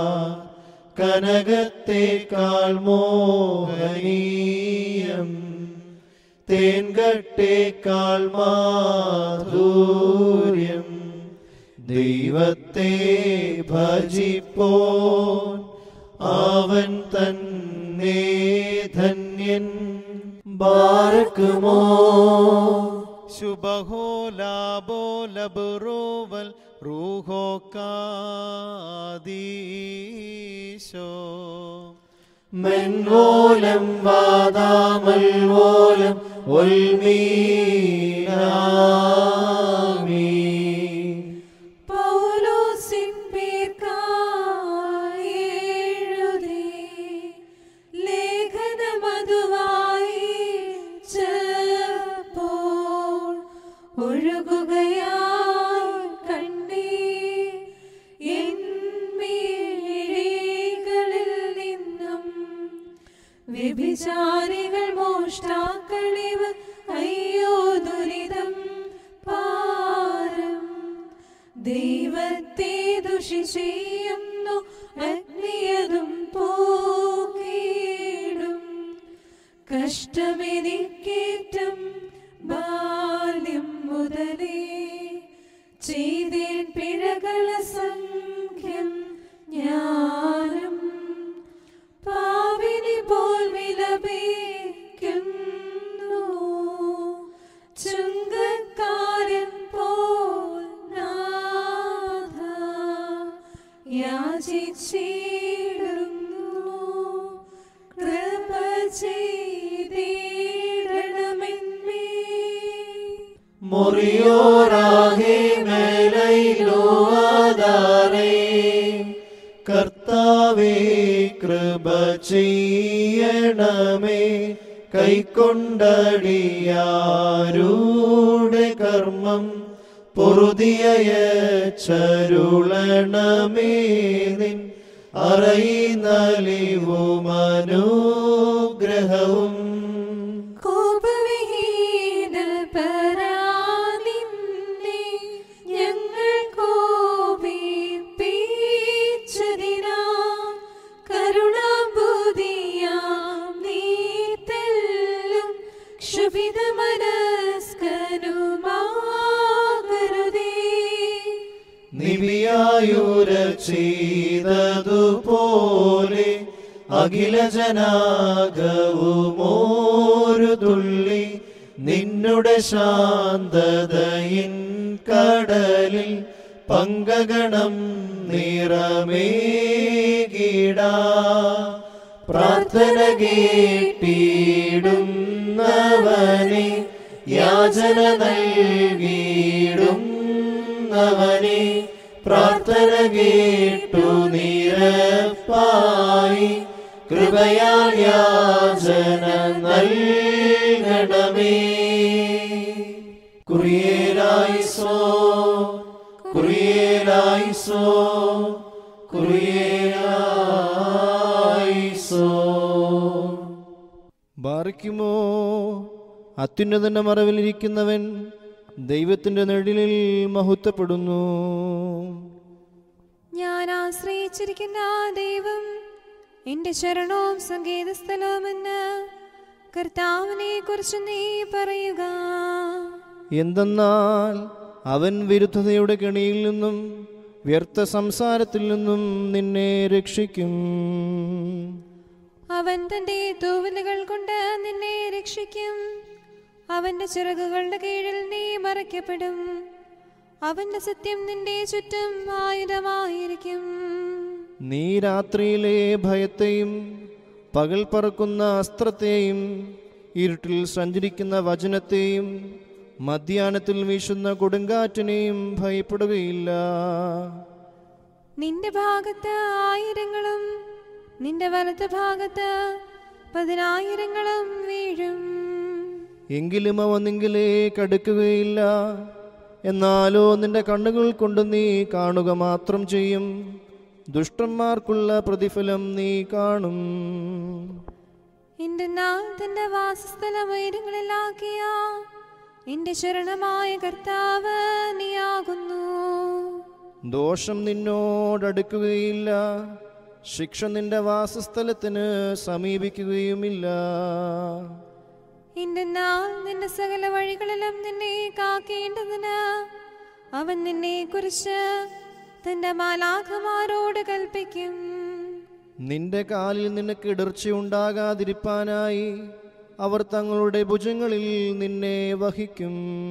കനകത്തേക്കാൾ മോഹനീയം തേൻകട്ടേക്കാൾ മാധുര്യം ദൈവത്തെ ഭജിപ്പോൻ അവൻ തന്നെ ധന്യൻ ബാരക്കുമോ ശുഭഹോലാബോലബറോവൽ റൂഹോക്കാദീശോ മെൻവോലം വാദാമൽവോലം ഒൽമീനാമീ പൗലോസിൻ പേർക്കായി എഴുതി ലേഖനമതുവായി ചപ്പോൾ ഒഴുകുകയായി കണ്ണീർ എൻ മിഴികളിൽ നിന്നും വ്യഭിചാരികൾ മോഷ്ടാക്കളിവർ അയ്യോ ദുരിതം പാരം ദൈവത്തെ ദുഷി ചെയ്യുന്നു അഗ്നിയതും പോകീടും കഷ്ടമെനിക്കേറ്റം ബാല്യം മുതലേ ചെയ്തേൻ പിഴകള സംഖ്യം ജ്ഞാനം പാവിനെ പോൽ വിലപിക്കുന്നു ചുങ്കക്കാരൻ പോൽ നാഥ യാചിച്ചിടുന്നു കൃപ ചെയ്തിടണമെന്മേൽ മൊറിയോറാഹേ മേലൈലോ ആധാരേ കർത്താവേ കൃപ ചെയ്യണമേ കൈക്കൊണ്ടടിയാരുടെ കർമ്മം പൊറുതിയച്ചരുളണമേ നിൻ അറിയുന്നലിവും അനുഗ്രഹവും കോപവിഹീനൽ പരാനിന്നെ ഞങ്ങൾ കോപിപ്പിച്ചതിനാം കരുണാബുദ്ധിയാം നീ തെല്ലും ക്ഷുഭിതമനസ്കനുമാകരുതേ നിബിയായുര ചെയ്തതുപോലെ അഖില ജനാഗവുമോരു തുള്ളി നിന്നുടെ ശാന്തതയിൻ കടലിൽ പങ്കഗണം നിറമേകിടാ പ്രാർത്ഥന കേട്ടിടുന്നവനെ യാചന നൽകിയിടുന്നവനെ പ്രാർത്ഥന കേട്ടു നിരപ്പായി കൃപയാൽ യാചന നൽകണമേ കുറിയേലായിസോ കുറിയേലായിസോ കുറിയേലായിസോ ബാറിക്കുമോ അത്യുന്നതന്റെ മറവിലിരിക്കുന്നവൻ ദൈവത്തിന്റെ നിഴലിൽ മഹത്വപ്പെടുന്നു. ഞാൻ ആശ്രയിച്ചിരിക്കുന്ന ആ ദൈവം എന്റെ ശരണവും സങ്കേതസ്ഥലവുമെന്ന് കർത്താവിനെ കുറിച്ച് നീ പറയുക. എന്തെന്നാൽ അവൻ വിരുദ്ധതയുടെ കെണിയിൽ നിന്നും വ്യർത്ഥ സംസാരത്തിൽ നിന്നും നിന്നെ രക്ഷിക്കും. അവൻ തന്റെ തൂവലുകൾ കൊണ്ട് നിന്നെ രക്ഷിക്കും. അവന്റെ ചിറകുകളുടെ കീഴിൽ നീ മറയ്ക്കപ്പെടും. അവന്റെ സത്യം നിന്റെ ചുറ്റും ആയുധമായിരിക്കും. നീ രാത്രിയിലെ ഭയത്തെയും പകൽ പറക്കുന്ന അസ്ത്രത്തെയും ഇരുട്ടിൽ സഞ്ചരിക്കുന്ന വചനത്തെയും മധ്യാഹ്നത്തിൽ വീശുന്ന കൊടുങ്കാറ്റിനെയും ഭയപ്പെടുകയില്ല. നിന്റെ ഭാഗത്ത് 1000-ങ്ങളും നിന്റെ വലത്ത് ഭാഗത്ത് 10,000-ങ്ങളും വീഴും. എങ്കിലും അവ നിങ്കിലേക്ക് അടുക്കുകയില്ല. എന്നാലോ നിന്റെ കണ്ണുകൾ കൊണ്ട് നീ കാണുക മാത്രം ചെയ്യും. ദുഷ്ടന്മാർക്കുള്ള പ്രതിഫലം നീ കാണും. എന്റെ നാൾ തന്റെ വാസസ്ഥലം ഉയരങ്ങളിലാക്കിയ എന്റെ ശരണമായ കർത്താവ് നീയാകുന്നു. ദോഷം നിന്നോടടുക്കുകയില്ല, ശിക്ഷ നിന്റെ വാസസ്ഥലത്തിന് സമീപിക്കുകയുമില്ല. എന്റെ നാൾ നിന്റെ സകല വഴികളിലും നിന്നെ കാക്കേണ്ടതിന് അവൻ നിന്നെ കുറിച്ച് തന്റെ മാലാഖമാരോട് കൽപ്പിക്കും. നിന്റെ കാലിൽ നിനക്ക് ഇടർച്ചയുണ്ടാകാതിരിപ്പാനായി അവർ തങ്ങളുടെ ഭുജങ്ങളിൽ നിന്നെ വഹിക്കും.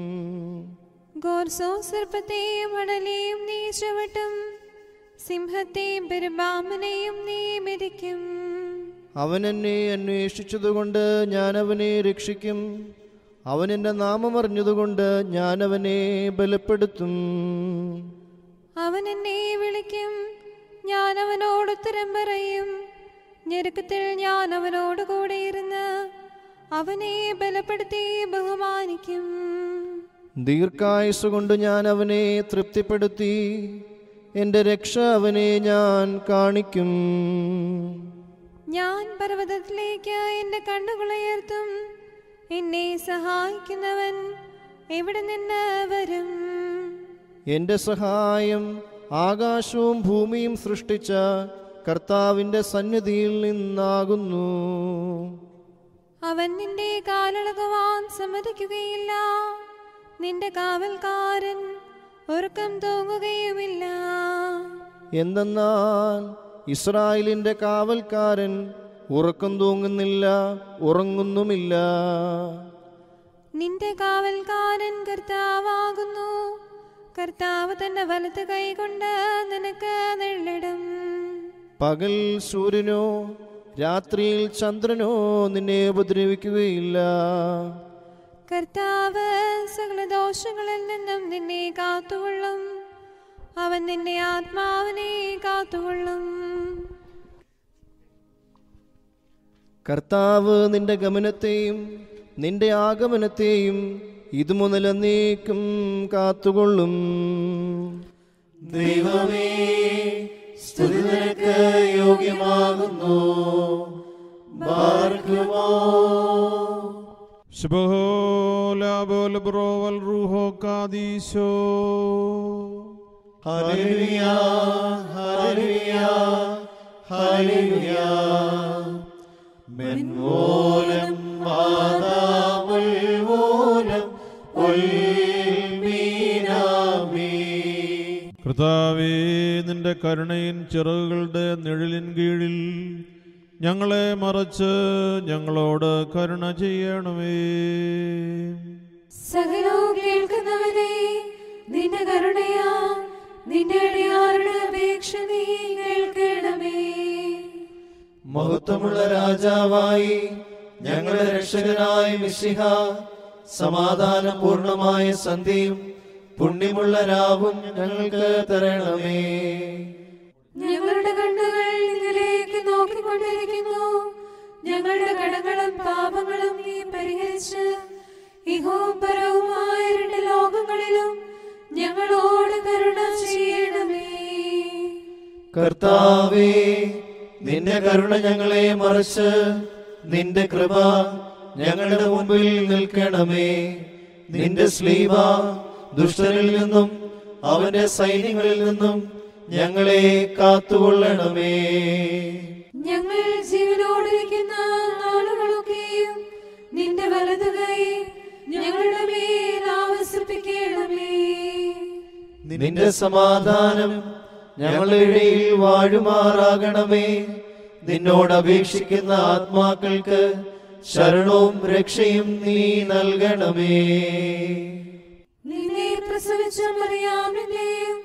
ഗോർസോ സർപ്പത്തെയും അടലെയും നീ ചവിട്ടും, സിംഹത്തെയും പെരുമ്പാമ്പിനെയും നീ മെതിക്കും. അവൻ എന്നെ അന്വേഷിച്ചതുകൊണ്ട് ഞാൻ അവനെ രക്ഷിക്കും. അവൻ എൻ്റെ നാമം അറിഞ്ഞതുകൊണ്ട് ഞാൻ അവനെ ബലപ്പെടുത്തും. അവൻ എന്നെ വിളിക്കും, ഞാൻ അവനോട് ഉത്തരം പറയും. ഞെരുക്കത്തിൽ ഞാൻ അവനോട് കൂടെ ഇരുന്ന് അവനെ ബലപ്പെടുത്തി ബഹുമാനിക്കും. ദീർഘായുസ്സുകൊണ്ട് ഞാൻ അവനെ തൃപ്തിപ്പെടുത്തി, എൻ്റെ രക്ഷ അവനെ ഞാൻ കാണിക്കും. ഞാൻ പർവ്വതത്തിലേക്ക് എൻ്റെ കണ്ണുകളുയർത്തും. എന്നെ സഹായിക്കുന്നവൻ എവിടെ നിന്ന് വരും? എൻ്റെ സഹായം ആകാശവും ഭൂമിയും സൃഷ്ടിച്ച കർത്താവിൻ്റെ സന്നിധിയിൽ നിന്നാകുന്നു. അവൻ നിന്റെ കാലിളകുവാൻ സമ്മതിക്കുകയില്ല, നിന്റെ കാവൽക്കാരൻ ഉറക്കം തൂങ്ങുകയുമില്ല. എന്തെന്നാൽ ഇസ്രായേലിൻ്റെ കാവൽക്കാരൻ ഉറക്കം തൂങ്ങുന്നില്ല, ഉറങ്ങുന്നുമില്ല. നിന്റെ കാവൽക്കാരൻ കർത്താവാകുന്നു. കർത്താവ് തന്റെ വലത്ത് കൈകൊണ്ട് നിനക്ക് നിഴലിടും. പകൽ സൂര്യനോ രാത്രിയിൽ ചന്ദ്രനോ നിന്നെ ഉപദ്രവിക്കുകയില്ല. കർത്താവ് സകല ദോഷങ്ങളിൽ നിന്നും നിന്നെ കാത്തുകൊള്ളും. അവൻ നിന്റെ ആത്മാവിനെ കാത്തുകൊള്ളും. കർത്താവ് നിന്റെ ഗമനത്തെയും നിന്റെ ആഗമനത്തെയും ഇതുമുതൽ എന്നേക്കും കാത്തുകൊള്ളും. ദൈവമേ, സ്തുതി നിനക്ക് യോഗ്യമാകുന്നു. ബാർക്കുമോ ശുഭോലാബോൽ ബ്രോവൽ റൂഹോ കാദീശോ. ഹല്ലേലൂയ, ഹല്ലേലൂയ, ഹല്ലേലൂയ. മെൻവോലം വാദാമുൽവോലം ഉൽമീനാമി. കർത്താവേ, നിന്റെ കരുണയിൻ ചിറകുകളുടെ നിഴലിൻ കീഴിൽ ഞങ്ങളെ മറച്ച് ഞങ്ങളോട് കരുണ ചെയ്യണമേ. സകലവും കേൾക്കുന്നവനെ, നിന്റെ കരുണയാ നിന്റെ അടിയാരുടെ അപേക്ഷ നീ കേൾക്കണമേ. മഹത്വമുള്ള രാജാവായി ഞങ്ങളുടെ രക്ഷകനായ മിശിഹ, സമാധാനപൂർണമായ സന്ധ്യയും പുണ്യമുള്ള രാവും ഞങ്ങൾക്ക് തരണമേ. ഞങ്ങളുടെ കണ്ണുകൾ നിന്നിലേക്ക് നോക്കിക്കൊണ്ടിരിക്കുന്നു. ഞങ്ങളുടെ കടങ്ങളും പാപങ്ങളും നീ പരിഹരിച്ച് ഇഹവും പരവുമായ രണ്ട് ലോകങ്ങളിലും ഞങ്ങളോട് കരുണ ചെയ്യണമേ. കർത്താവേ, നിന്റെ കരുണ ഞങ്ങളെ മറച്ച് നിന്റെ കൃപ ഞങ്ങളുടെ മുമ്പിൽ നിൽക്കണമേ. നിന്റെ സ്ലീവ ദുഷ്ടനിൽ നിന്നും അവന്റെ സൈന്യങ്ങളിൽ നിന്നും ഞങ്ങളെ കാത്തുകൊള്ളണമേ. ഞങ്ങൾ ജീവനോടിരിക്കുന്ന നാളുകളൊക്കെയും നിന്റെ വലതു കൈ ഞങ്ങളുടെ മേൽ ആവസിപ്പിക്കണമേ. നിന്റെ സമാധാനം ഞങ്ങളുടെ ഇടയിൽ വാഴുമാറാകണമേ. നിന്നോട് അപേക്ഷിക്കുന്ന ആത്മാക്കൾക്ക് ശരണവും രക്ഷയും നീ നൽകണമേ. നിന്നെ പ്രസവിച്ച മറിയാമിന്റെയും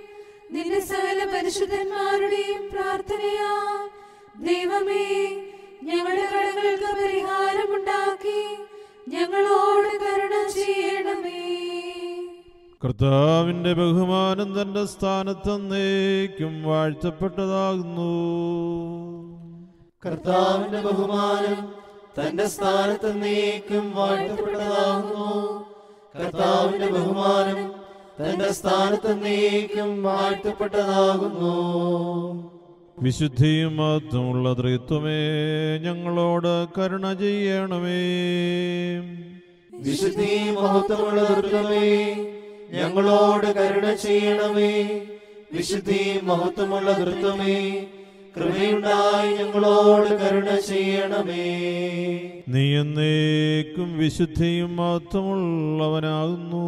നിന്റെ സകല പരിശുദ്ധന്മാരുടെയും പ്രാർത്ഥനയാ ദൈവമേ ഞങ്ങളുടെ കടങ്ങൾക്ക് പരിഹാരമുണ്ടാക്കി ഞങ്ങളോട് കരുണ ചെയ്യണമേ. കർത്താവിന്റെ ബഹുമാനം തന്റെ സ്ഥാനത്തന്നേക്കും വാഴ്ത്തപ്പെട്ടതാകുന്നു. കർത്താവിന്റെ ബഹുമാനം തന്റെ സ്ഥാനത്തന്നേക്കും വാഴ്ത്തപ്പെട്ടതാകുന്നു. കർത്താവിന്റെ ബഹുമാനം തന്റെ സ്ഥാനത്തന്നേക്കും വാഴ്ത്തപ്പെട്ടതാകുന്നു. വിശുദ്ധിയും മഹത്വമുള്ള ത്രിത്വമേ ഞങ്ങളോട് കരുണ ചെയ്യണമേ. വിശുദ്ധിയും മഹത്വമുള്ള ത്രിത്വമേ ഞങ്ങളോട് കരുണ ചെയ്യണമേ. വിശുദ്ധിയും മഹത്വമുള്ള ത്രിത്വമേ കൃപയുണ്ടായി ഞങ്ങളോട് കരുണ ചെയ്യണമേ. നീ എന്നേക്കും വിശുദ്ധിയും മഹത്വമുള്ളവനാകുന്നു.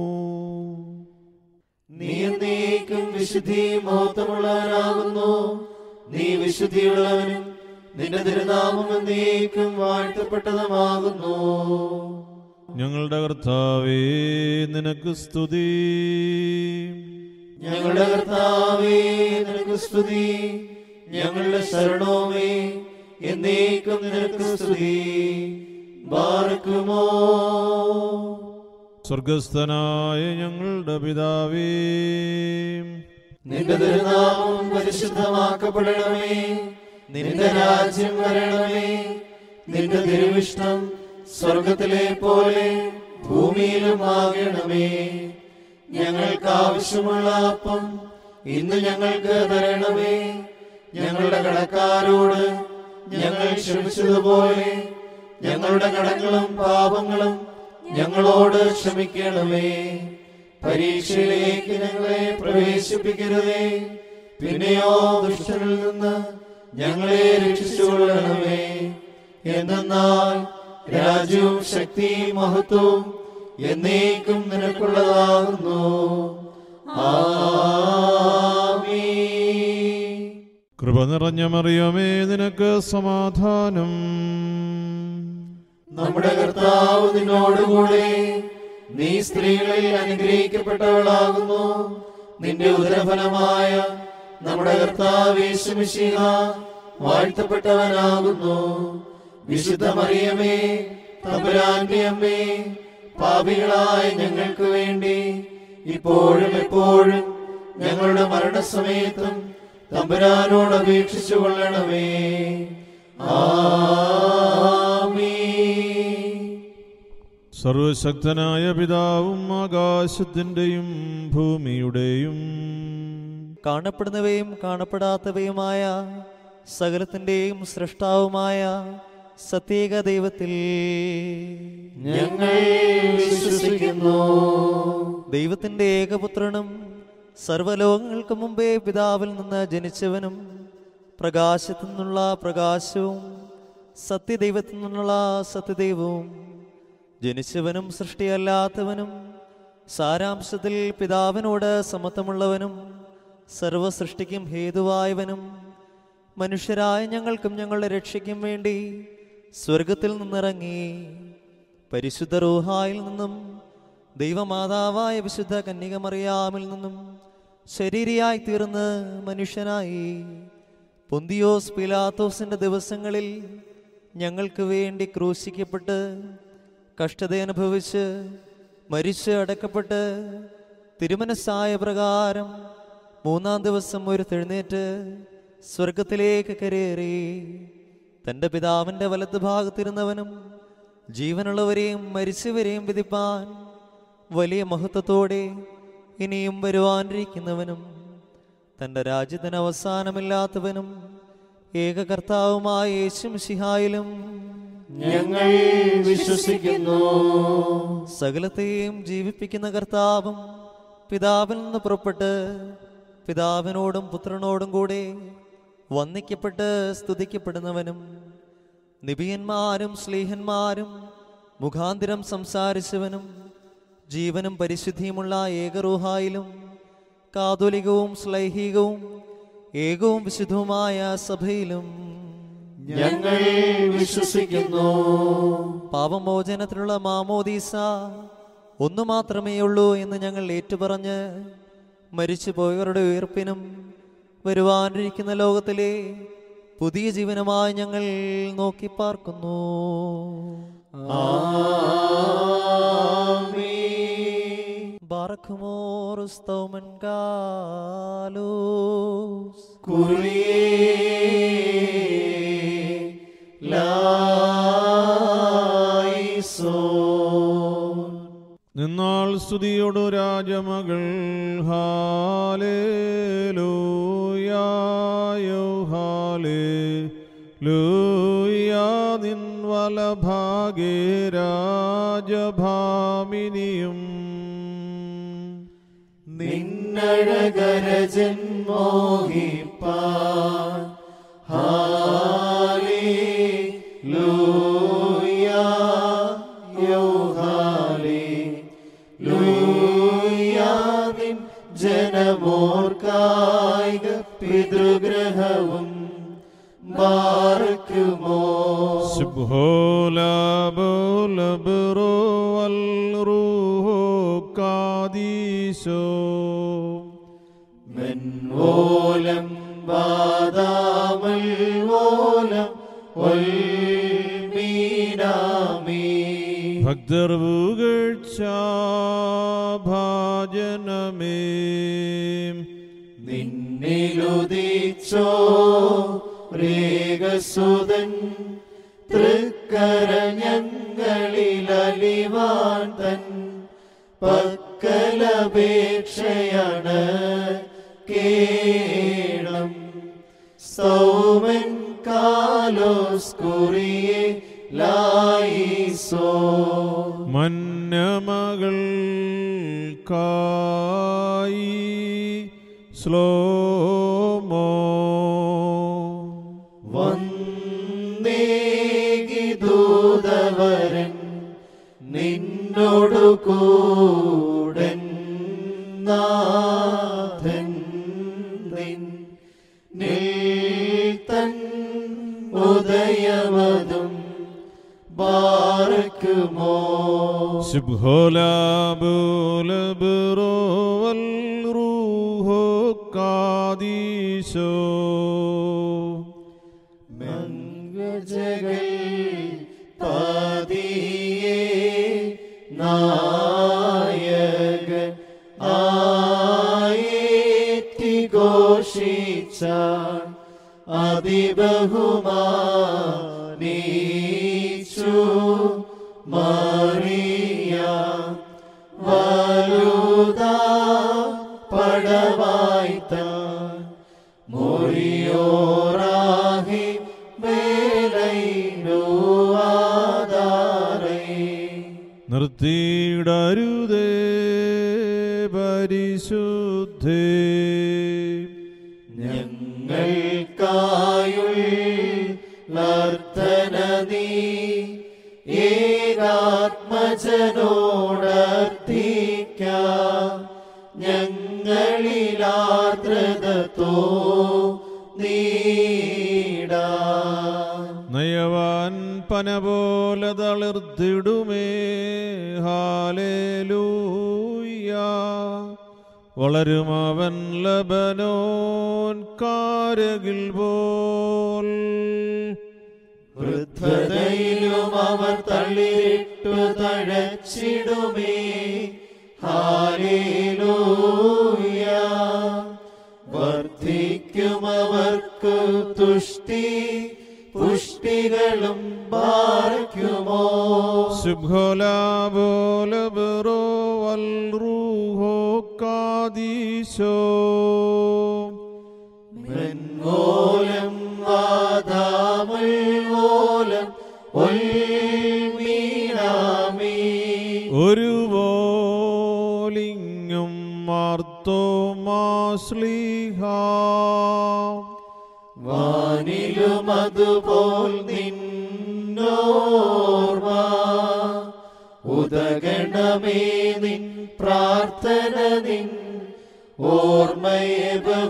നീ എന്നേക്കും വിശുദ്ധിയും മഹത്വമുള്ളവനാകുന്നു. നീ വിശുദ്ധിയുള്ളവനും നിന്റെ തിരുനാമം എന്നേക്കും വാഴ്ത്തപ്പെട്ടതുമാകുന്നു. ഞങ്ങളുടെ കർത്താവേ നിനക്ക് സ്തുതി. ഞങ്ങളുടെ കർത്താവേ നിനക്ക് സ്തുതി. ഞങ്ങളുടെ ശരണമേ എന്നേക്കും നിനക്ക് സ്തുതി. ബാറക്കുമോ. സ്വർഗസ്ഥനായ ഞങ്ങളുടെ പിതാവേ, നിന്റെ തിരുനാമം പരിശുദ്ധമാക്കപ്പെടണമേ. നിന്റെ രാജ്യം വരണമേ. നിന്റെ തിരുവിഷ്ടം സ്വർഗത്തിലെ പോലെ ഭൂമിയിലും ആകണമേ. ഞങ്ങൾക്ക് ആവശ്യമുള്ള അപ്പം ഇന്ന് ഞങ്ങൾക്ക് തരണമേ. ഞങ്ങളുടെ കടക്കാരോട് ഞങ്ങൾ ക്ഷമിച്ചതുപോലെ ഞങ്ങളുടെ കടങ്ങളും പാപങ്ങളും ഞങ്ങളോട് ക്ഷമിക്കണമേ. പരീക്ഷയിലേക്ക് ഞങ്ങളെ പ്രവേശിപ്പിക്കരുതേ, പിന്നെയോ ദുഷ്ടനിൽ നിന്ന് ഞങ്ങളെ രക്ഷിച്ചുകൊള്ളണമേ. എന്തെന്നാൽ രാജ്യവും ശക്തിയും മഹത്വവും എന്നേക്കും നിനക്കുള്ളതാകുന്നു. ആമീൻ. കൃപ നിറഞ്ഞ മറിയമേ നിനക്ക് സമാധാനം. നമ്മുടെ കർത്താവ് നിന്നോടുകൂടെ, നീ സ്ത്രീകളിൽ അനുഗ്രഹിക്കപ്പെട്ടവളാകുന്നു. നിന്റെ ഉദരഫലമായ നമ്മുടെ കർത്താവ് യേശു മിശിഹ വാഴ്ത്തപ്പെട്ടവനാകുന്നു. വിശുദ്ധ മറിയമേ തമ്പുരാന്റെ അമ്മേ, പാപികളായ ഞങ്ങൾക്ക് വേണ്ടി ഇപ്പോഴും എപ്പോഴും ഞങ്ങളുടെ മരണസമയത്തും തമ്പുരാനോട് അപേക്ഷിച്ചു കൊള്ളണമേ. ആമീൻ. സർവശക്തനായ പിതാവും ആകാശത്തിന്റെയും ഭൂമിയുടെയും കാണപ്പെടുന്നവയും കാണപ്പെടാത്തവയുമായ സകലത്തിന്റെയും സൃഷ്ടാവുമായ സത്യേക ദൈവത്തിൽ ഞങ്ങൾ വിശ്വസിക്കുന്നു. ദൈവത്തിന്റെ ഏകപുത്രനും സർവ്വലോകങ്ങൾക്ക് മുമ്പേ പിതാവിൽ നിന്ന് ജനിച്ചവനും പ്രകാശത്തു നിന്നുള്ള പ്രകാശവും സത്യദൈവത്തിൽ നിന്നുള്ള സത്യദൈവവും ജനിച്ചവനും സൃഷ്ടിയല്ലാത്തവനും സാരാംശത്തിൽ പിതാവിനോട് സമത്വമുള്ളവനും സർവസൃഷ്ടിക്കും ഹേതുവായവനും മനുഷ്യരായ ഞങ്ങൾക്കും ഞങ്ങളുടെ രക്ഷയ്ക്കും വേണ്ടി സ്വർഗത്തിൽ നിന്നിറങ്ങി പരിശുദ്ധ റൂഹായിൽ നിന്നും ദൈവമാതാവായ വിശുദ്ധ കന്യകമറിയാമിൽ നിന്നും ശരീരിയായി തീർന്ന് മനുഷ്യനായി പൊന്തിയോസ് പിലാത്തോസിന്റെ ദിവസങ്ങളിൽ ഞങ്ങൾക്ക് വേണ്ടി ക്രൂശിക്കപ്പെട്ട് കഷ്ടതയനുഭവിച്ച് മരിച്ച് അടക്കപ്പെട്ട് തിരുമനസ്സായ പ്രകാരം മൂന്നാം ദിവസം ഉയർത്തെഴുന്നേറ്റ് സ്വർഗത്തിലേക്ക് കരേറി തൻ്റെ പിതാവിൻ്റെ വലത്ത് ഭാഗത്തിരുന്നവനും ജീവനുള്ളവരെയും മരിച്ചവരെയും വിധിപ്പാൻ വലിയ മഹത്വത്തോടെ ഇനിയും വരുവാനിരിക്കുന്നവനും തൻ്റെ രാജ്യത്തിന് അവസാനമില്ലാത്തവനും ഏക കർത്താവുമായ യേശു മിശിഹായിലും ഞങ്ങൾ വിശ്വസിക്കുന്നു. സകലത്തെയും ജീവിപ്പിക്കുന്ന കർത്താവും പിതാവിൽ നിന്ന് പുറപ്പെട്ട് പിതാവിനോടും പുത്രനോടും കൂടെ വന്ദിക്കപ്പെട്ട് സ്തുതിക്കപ്പെടുന്നവനും നിബിയന്മാരും ശ്ലീഹന്മാരും മുഖാന്തിരം സംസാരിച്ചവനും ജീവനും പരിശുദ്ധിയുമുള്ള ഏകറൂഹായിലും കാതോലികവും ശ്ലൈഹികവും ഏകവും വിശുദ്ധവുമായ സഭയിലും ഞങ്ങൾ വിശ്വസിക്കുന്നു. പാപമോചനത്തിനുള്ള മാമോദീസ ഒന്നു മാത്രമേ ഉള്ളൂ എന്ന് ഞങ്ങൾ ഏറ്റുപറഞ്ഞ് മരിച്ചുപോയവരുടെ ഉയർപ്പിനും വരുവാനിരിക്കുന്ന ലോകത്തിലെ പുതിയ ജീവനുമായി ഞങ്ങൾ നോക്കി പാർക്കുന്നു. ബാറക്കുമോർ സ്തോമൻ കാലോസ് നിന്നാൾ സ്തുതിയോടു രാജമകൾ ഹാലേലൂയായോ ഹാലേലൂയാ നിൻ വലഭാഗേ രാജഭാമിനിയും നിന്നഴകരജൻ മോഹിപ്പാൻ ഹാലേലൂയാ യോ ഹാലേലൂയാ നിൻ ജനമോർക്കായിക പിതൃഗ്രഹവും ബാറക്കുമോ സുബ്ഹോലബുലബ്റോ വൽറൂഹോ കാദീശോ മെൻവോലം വാദാമൽ വോലം ഒൽമീനാമീ ഭക്തർ പുകഴ്ച ഭാജനമേ നിന്നിലുദിച്ചോ രേഖസുതൻ തൃക്കരഞ്ഞങ്ങളിലലിവാൻ തൻ പക്കലപേക്ഷയാണ് കേളം സൗമൻ കാലോസ് കുറിയെ ലായിസോ മന്നമകൾ കായി സ്ലോമോ വന്നേകി ദൂതവരൻ നിന്നോടു കൂടൻ നാഥൻ നിൻ ഉദയമതും ബാറക്കുമോ സുബ്ഹോലബുലബ്റോ വൽറൂഹോ കാദീശോ മംഗജകൾ പാതിയേ നായകൻ ആയേറ്റി ഘോഷിച്ചാൻ അതിബഹുമാനീച്ചു മറിയ വലുതാ പടവായ്ത്താൻ മൊഴിയോറാഹി മേലൈനോ ആധാരേ നിർത്തിയിടരുതേ പരിശുദ്ധേ ഞങ്ങൾക്കായുള്ളർത്തന നീ ഏകാത്മജനോടർത്ഥിക്ക ഞങ്ങളിലാർദ്രതോ നീടാ നയവാൻ പന പോലെ തളിർത്തിടുമേ ഹാലേലൂയാ വളരും അവൻ ലബനോൻ കാരകിൽ പോൽ വൃദ്ധതയിലും അവർ തള്ളിയിട്ടു തഴച്ചിടുമേ ഹാലേലൂയാ വർദ്ധിക്കും അവർക്ക് തുഷ്ടി പുഷ്ടികളും ബാറക്കുമോ സുബ്ഹോലബുലബ്റോ വൽറൂഹോ കാദീശോ മെൻവോലം വാദാമൽ വോലം ഒൽമീനാമീ ഒരു വോലിംഗും മാർത്തോമാശ്ലീഹ വാനിലും അതുപോൽ നിന്നോർവ ഉദഗണമേ നിൻ പ്രാർത്ഥന നിൻ ഓർമ്മയെ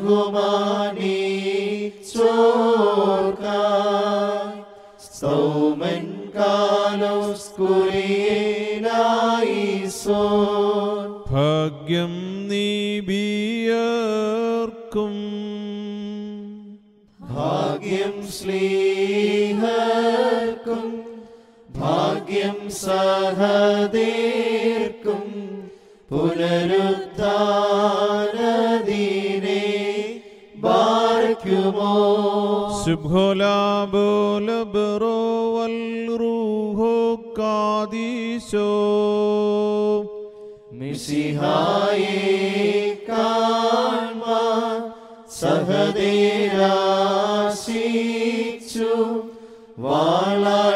ബഹുമാനിച്ചോർക്കായി സൗമൻ കാലോസ് കുറിയേലായിസോ ഭാഗ്യം നീ ബിയ സർവ്വലോകർക്കും ഭാഗ്യം ശ്ലീഹർക്കും ഭാഗ്യം സഹദേർക്കും പുനരുദ്ധാനദീനെ ബാർക്കുമോ ശുഭോലാബോലബറോ വൽറൂഹോ കാദീശോ മിശിഹായെ കാൺമാൻ സഹദേരാശിച്ചു വാളാൽ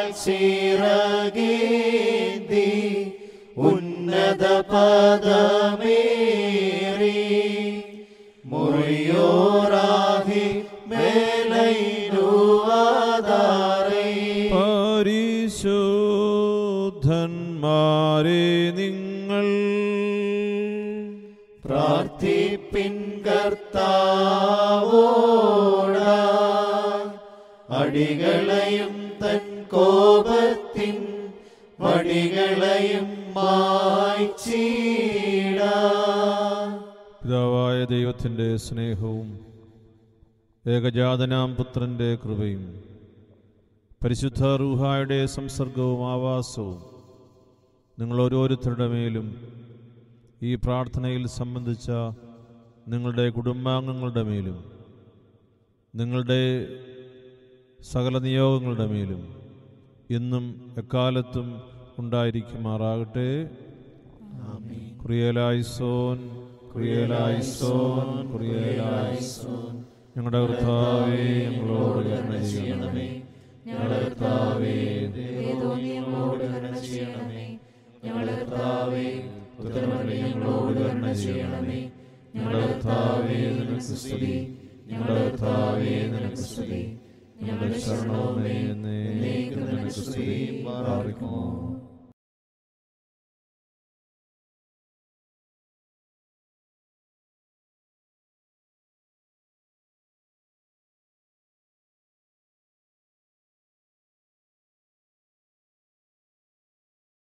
ചിറകേന്തി ഉന്നത പദമേറി മുറിയോറാഹി മേലൈനുവാദാരേ പരിശുദ്ധന്മാരെ നിങ്ങൾ പ്രാർത്ഥിപ്പിൻ കർത്താവോടായി അടികളെയും തൻ കോപത്തിൻ വടികളെയും മായ്ച്ചിടാൻ. പിതാവായ ദൈവത്തിൻ്റെ സ്നേഹവും ഏകജാതനാം പുത്രൻ്റെ കൃപയും പരിശുദ്ധ റൂഹായുടെ സംസർഗവും ആവാസവും നിങ്ങൾ ഓരോരുത്തരുടെ മേലും ഈ പ്രാർത്ഥനയിൽ സംബന്ധിച്ച നിങ്ങളുടെ കുടുംബാംഗങ്ങളുടെ മേലും നിങ്ങളുടെ സകല നിയോഗങ്ങളുടെ മേലും ഇന്നും എക്കാലത്തും ഉണ്ടായിരിക്കുമാറാകട്ടെ. കുറിയലായിസോൻ കുറിയലായിസോൻ കുറിയലായിസോൻ. ഞങ്ങളുടെ കർത്താവേ, ഞങ്ങളോട് കരുണ ചെയ്യണമേ. ഞങ്ങളുടെ കർത്താവേ, ഞങ്ങളോട് കരുണ ചെയ്യണമേ. ഞങ്ങളുടെ കർത്താവേ, ഉത്തരമരുളി ഞങ്ങളോട് കരുണ ചെയ്യണമേ. ഞങ്ങളുടെ കർത്താവേ, നിനക്ക് സ്തുതി. ഞങ്ങളുടെ കർത്താവേ, നിനക്ക് സ്തുതി. ഞങ്ങളുടെ ശരണമേ, എന്നേക്കും നിനക്ക് സ്തുതി. പാർക്കുമോ.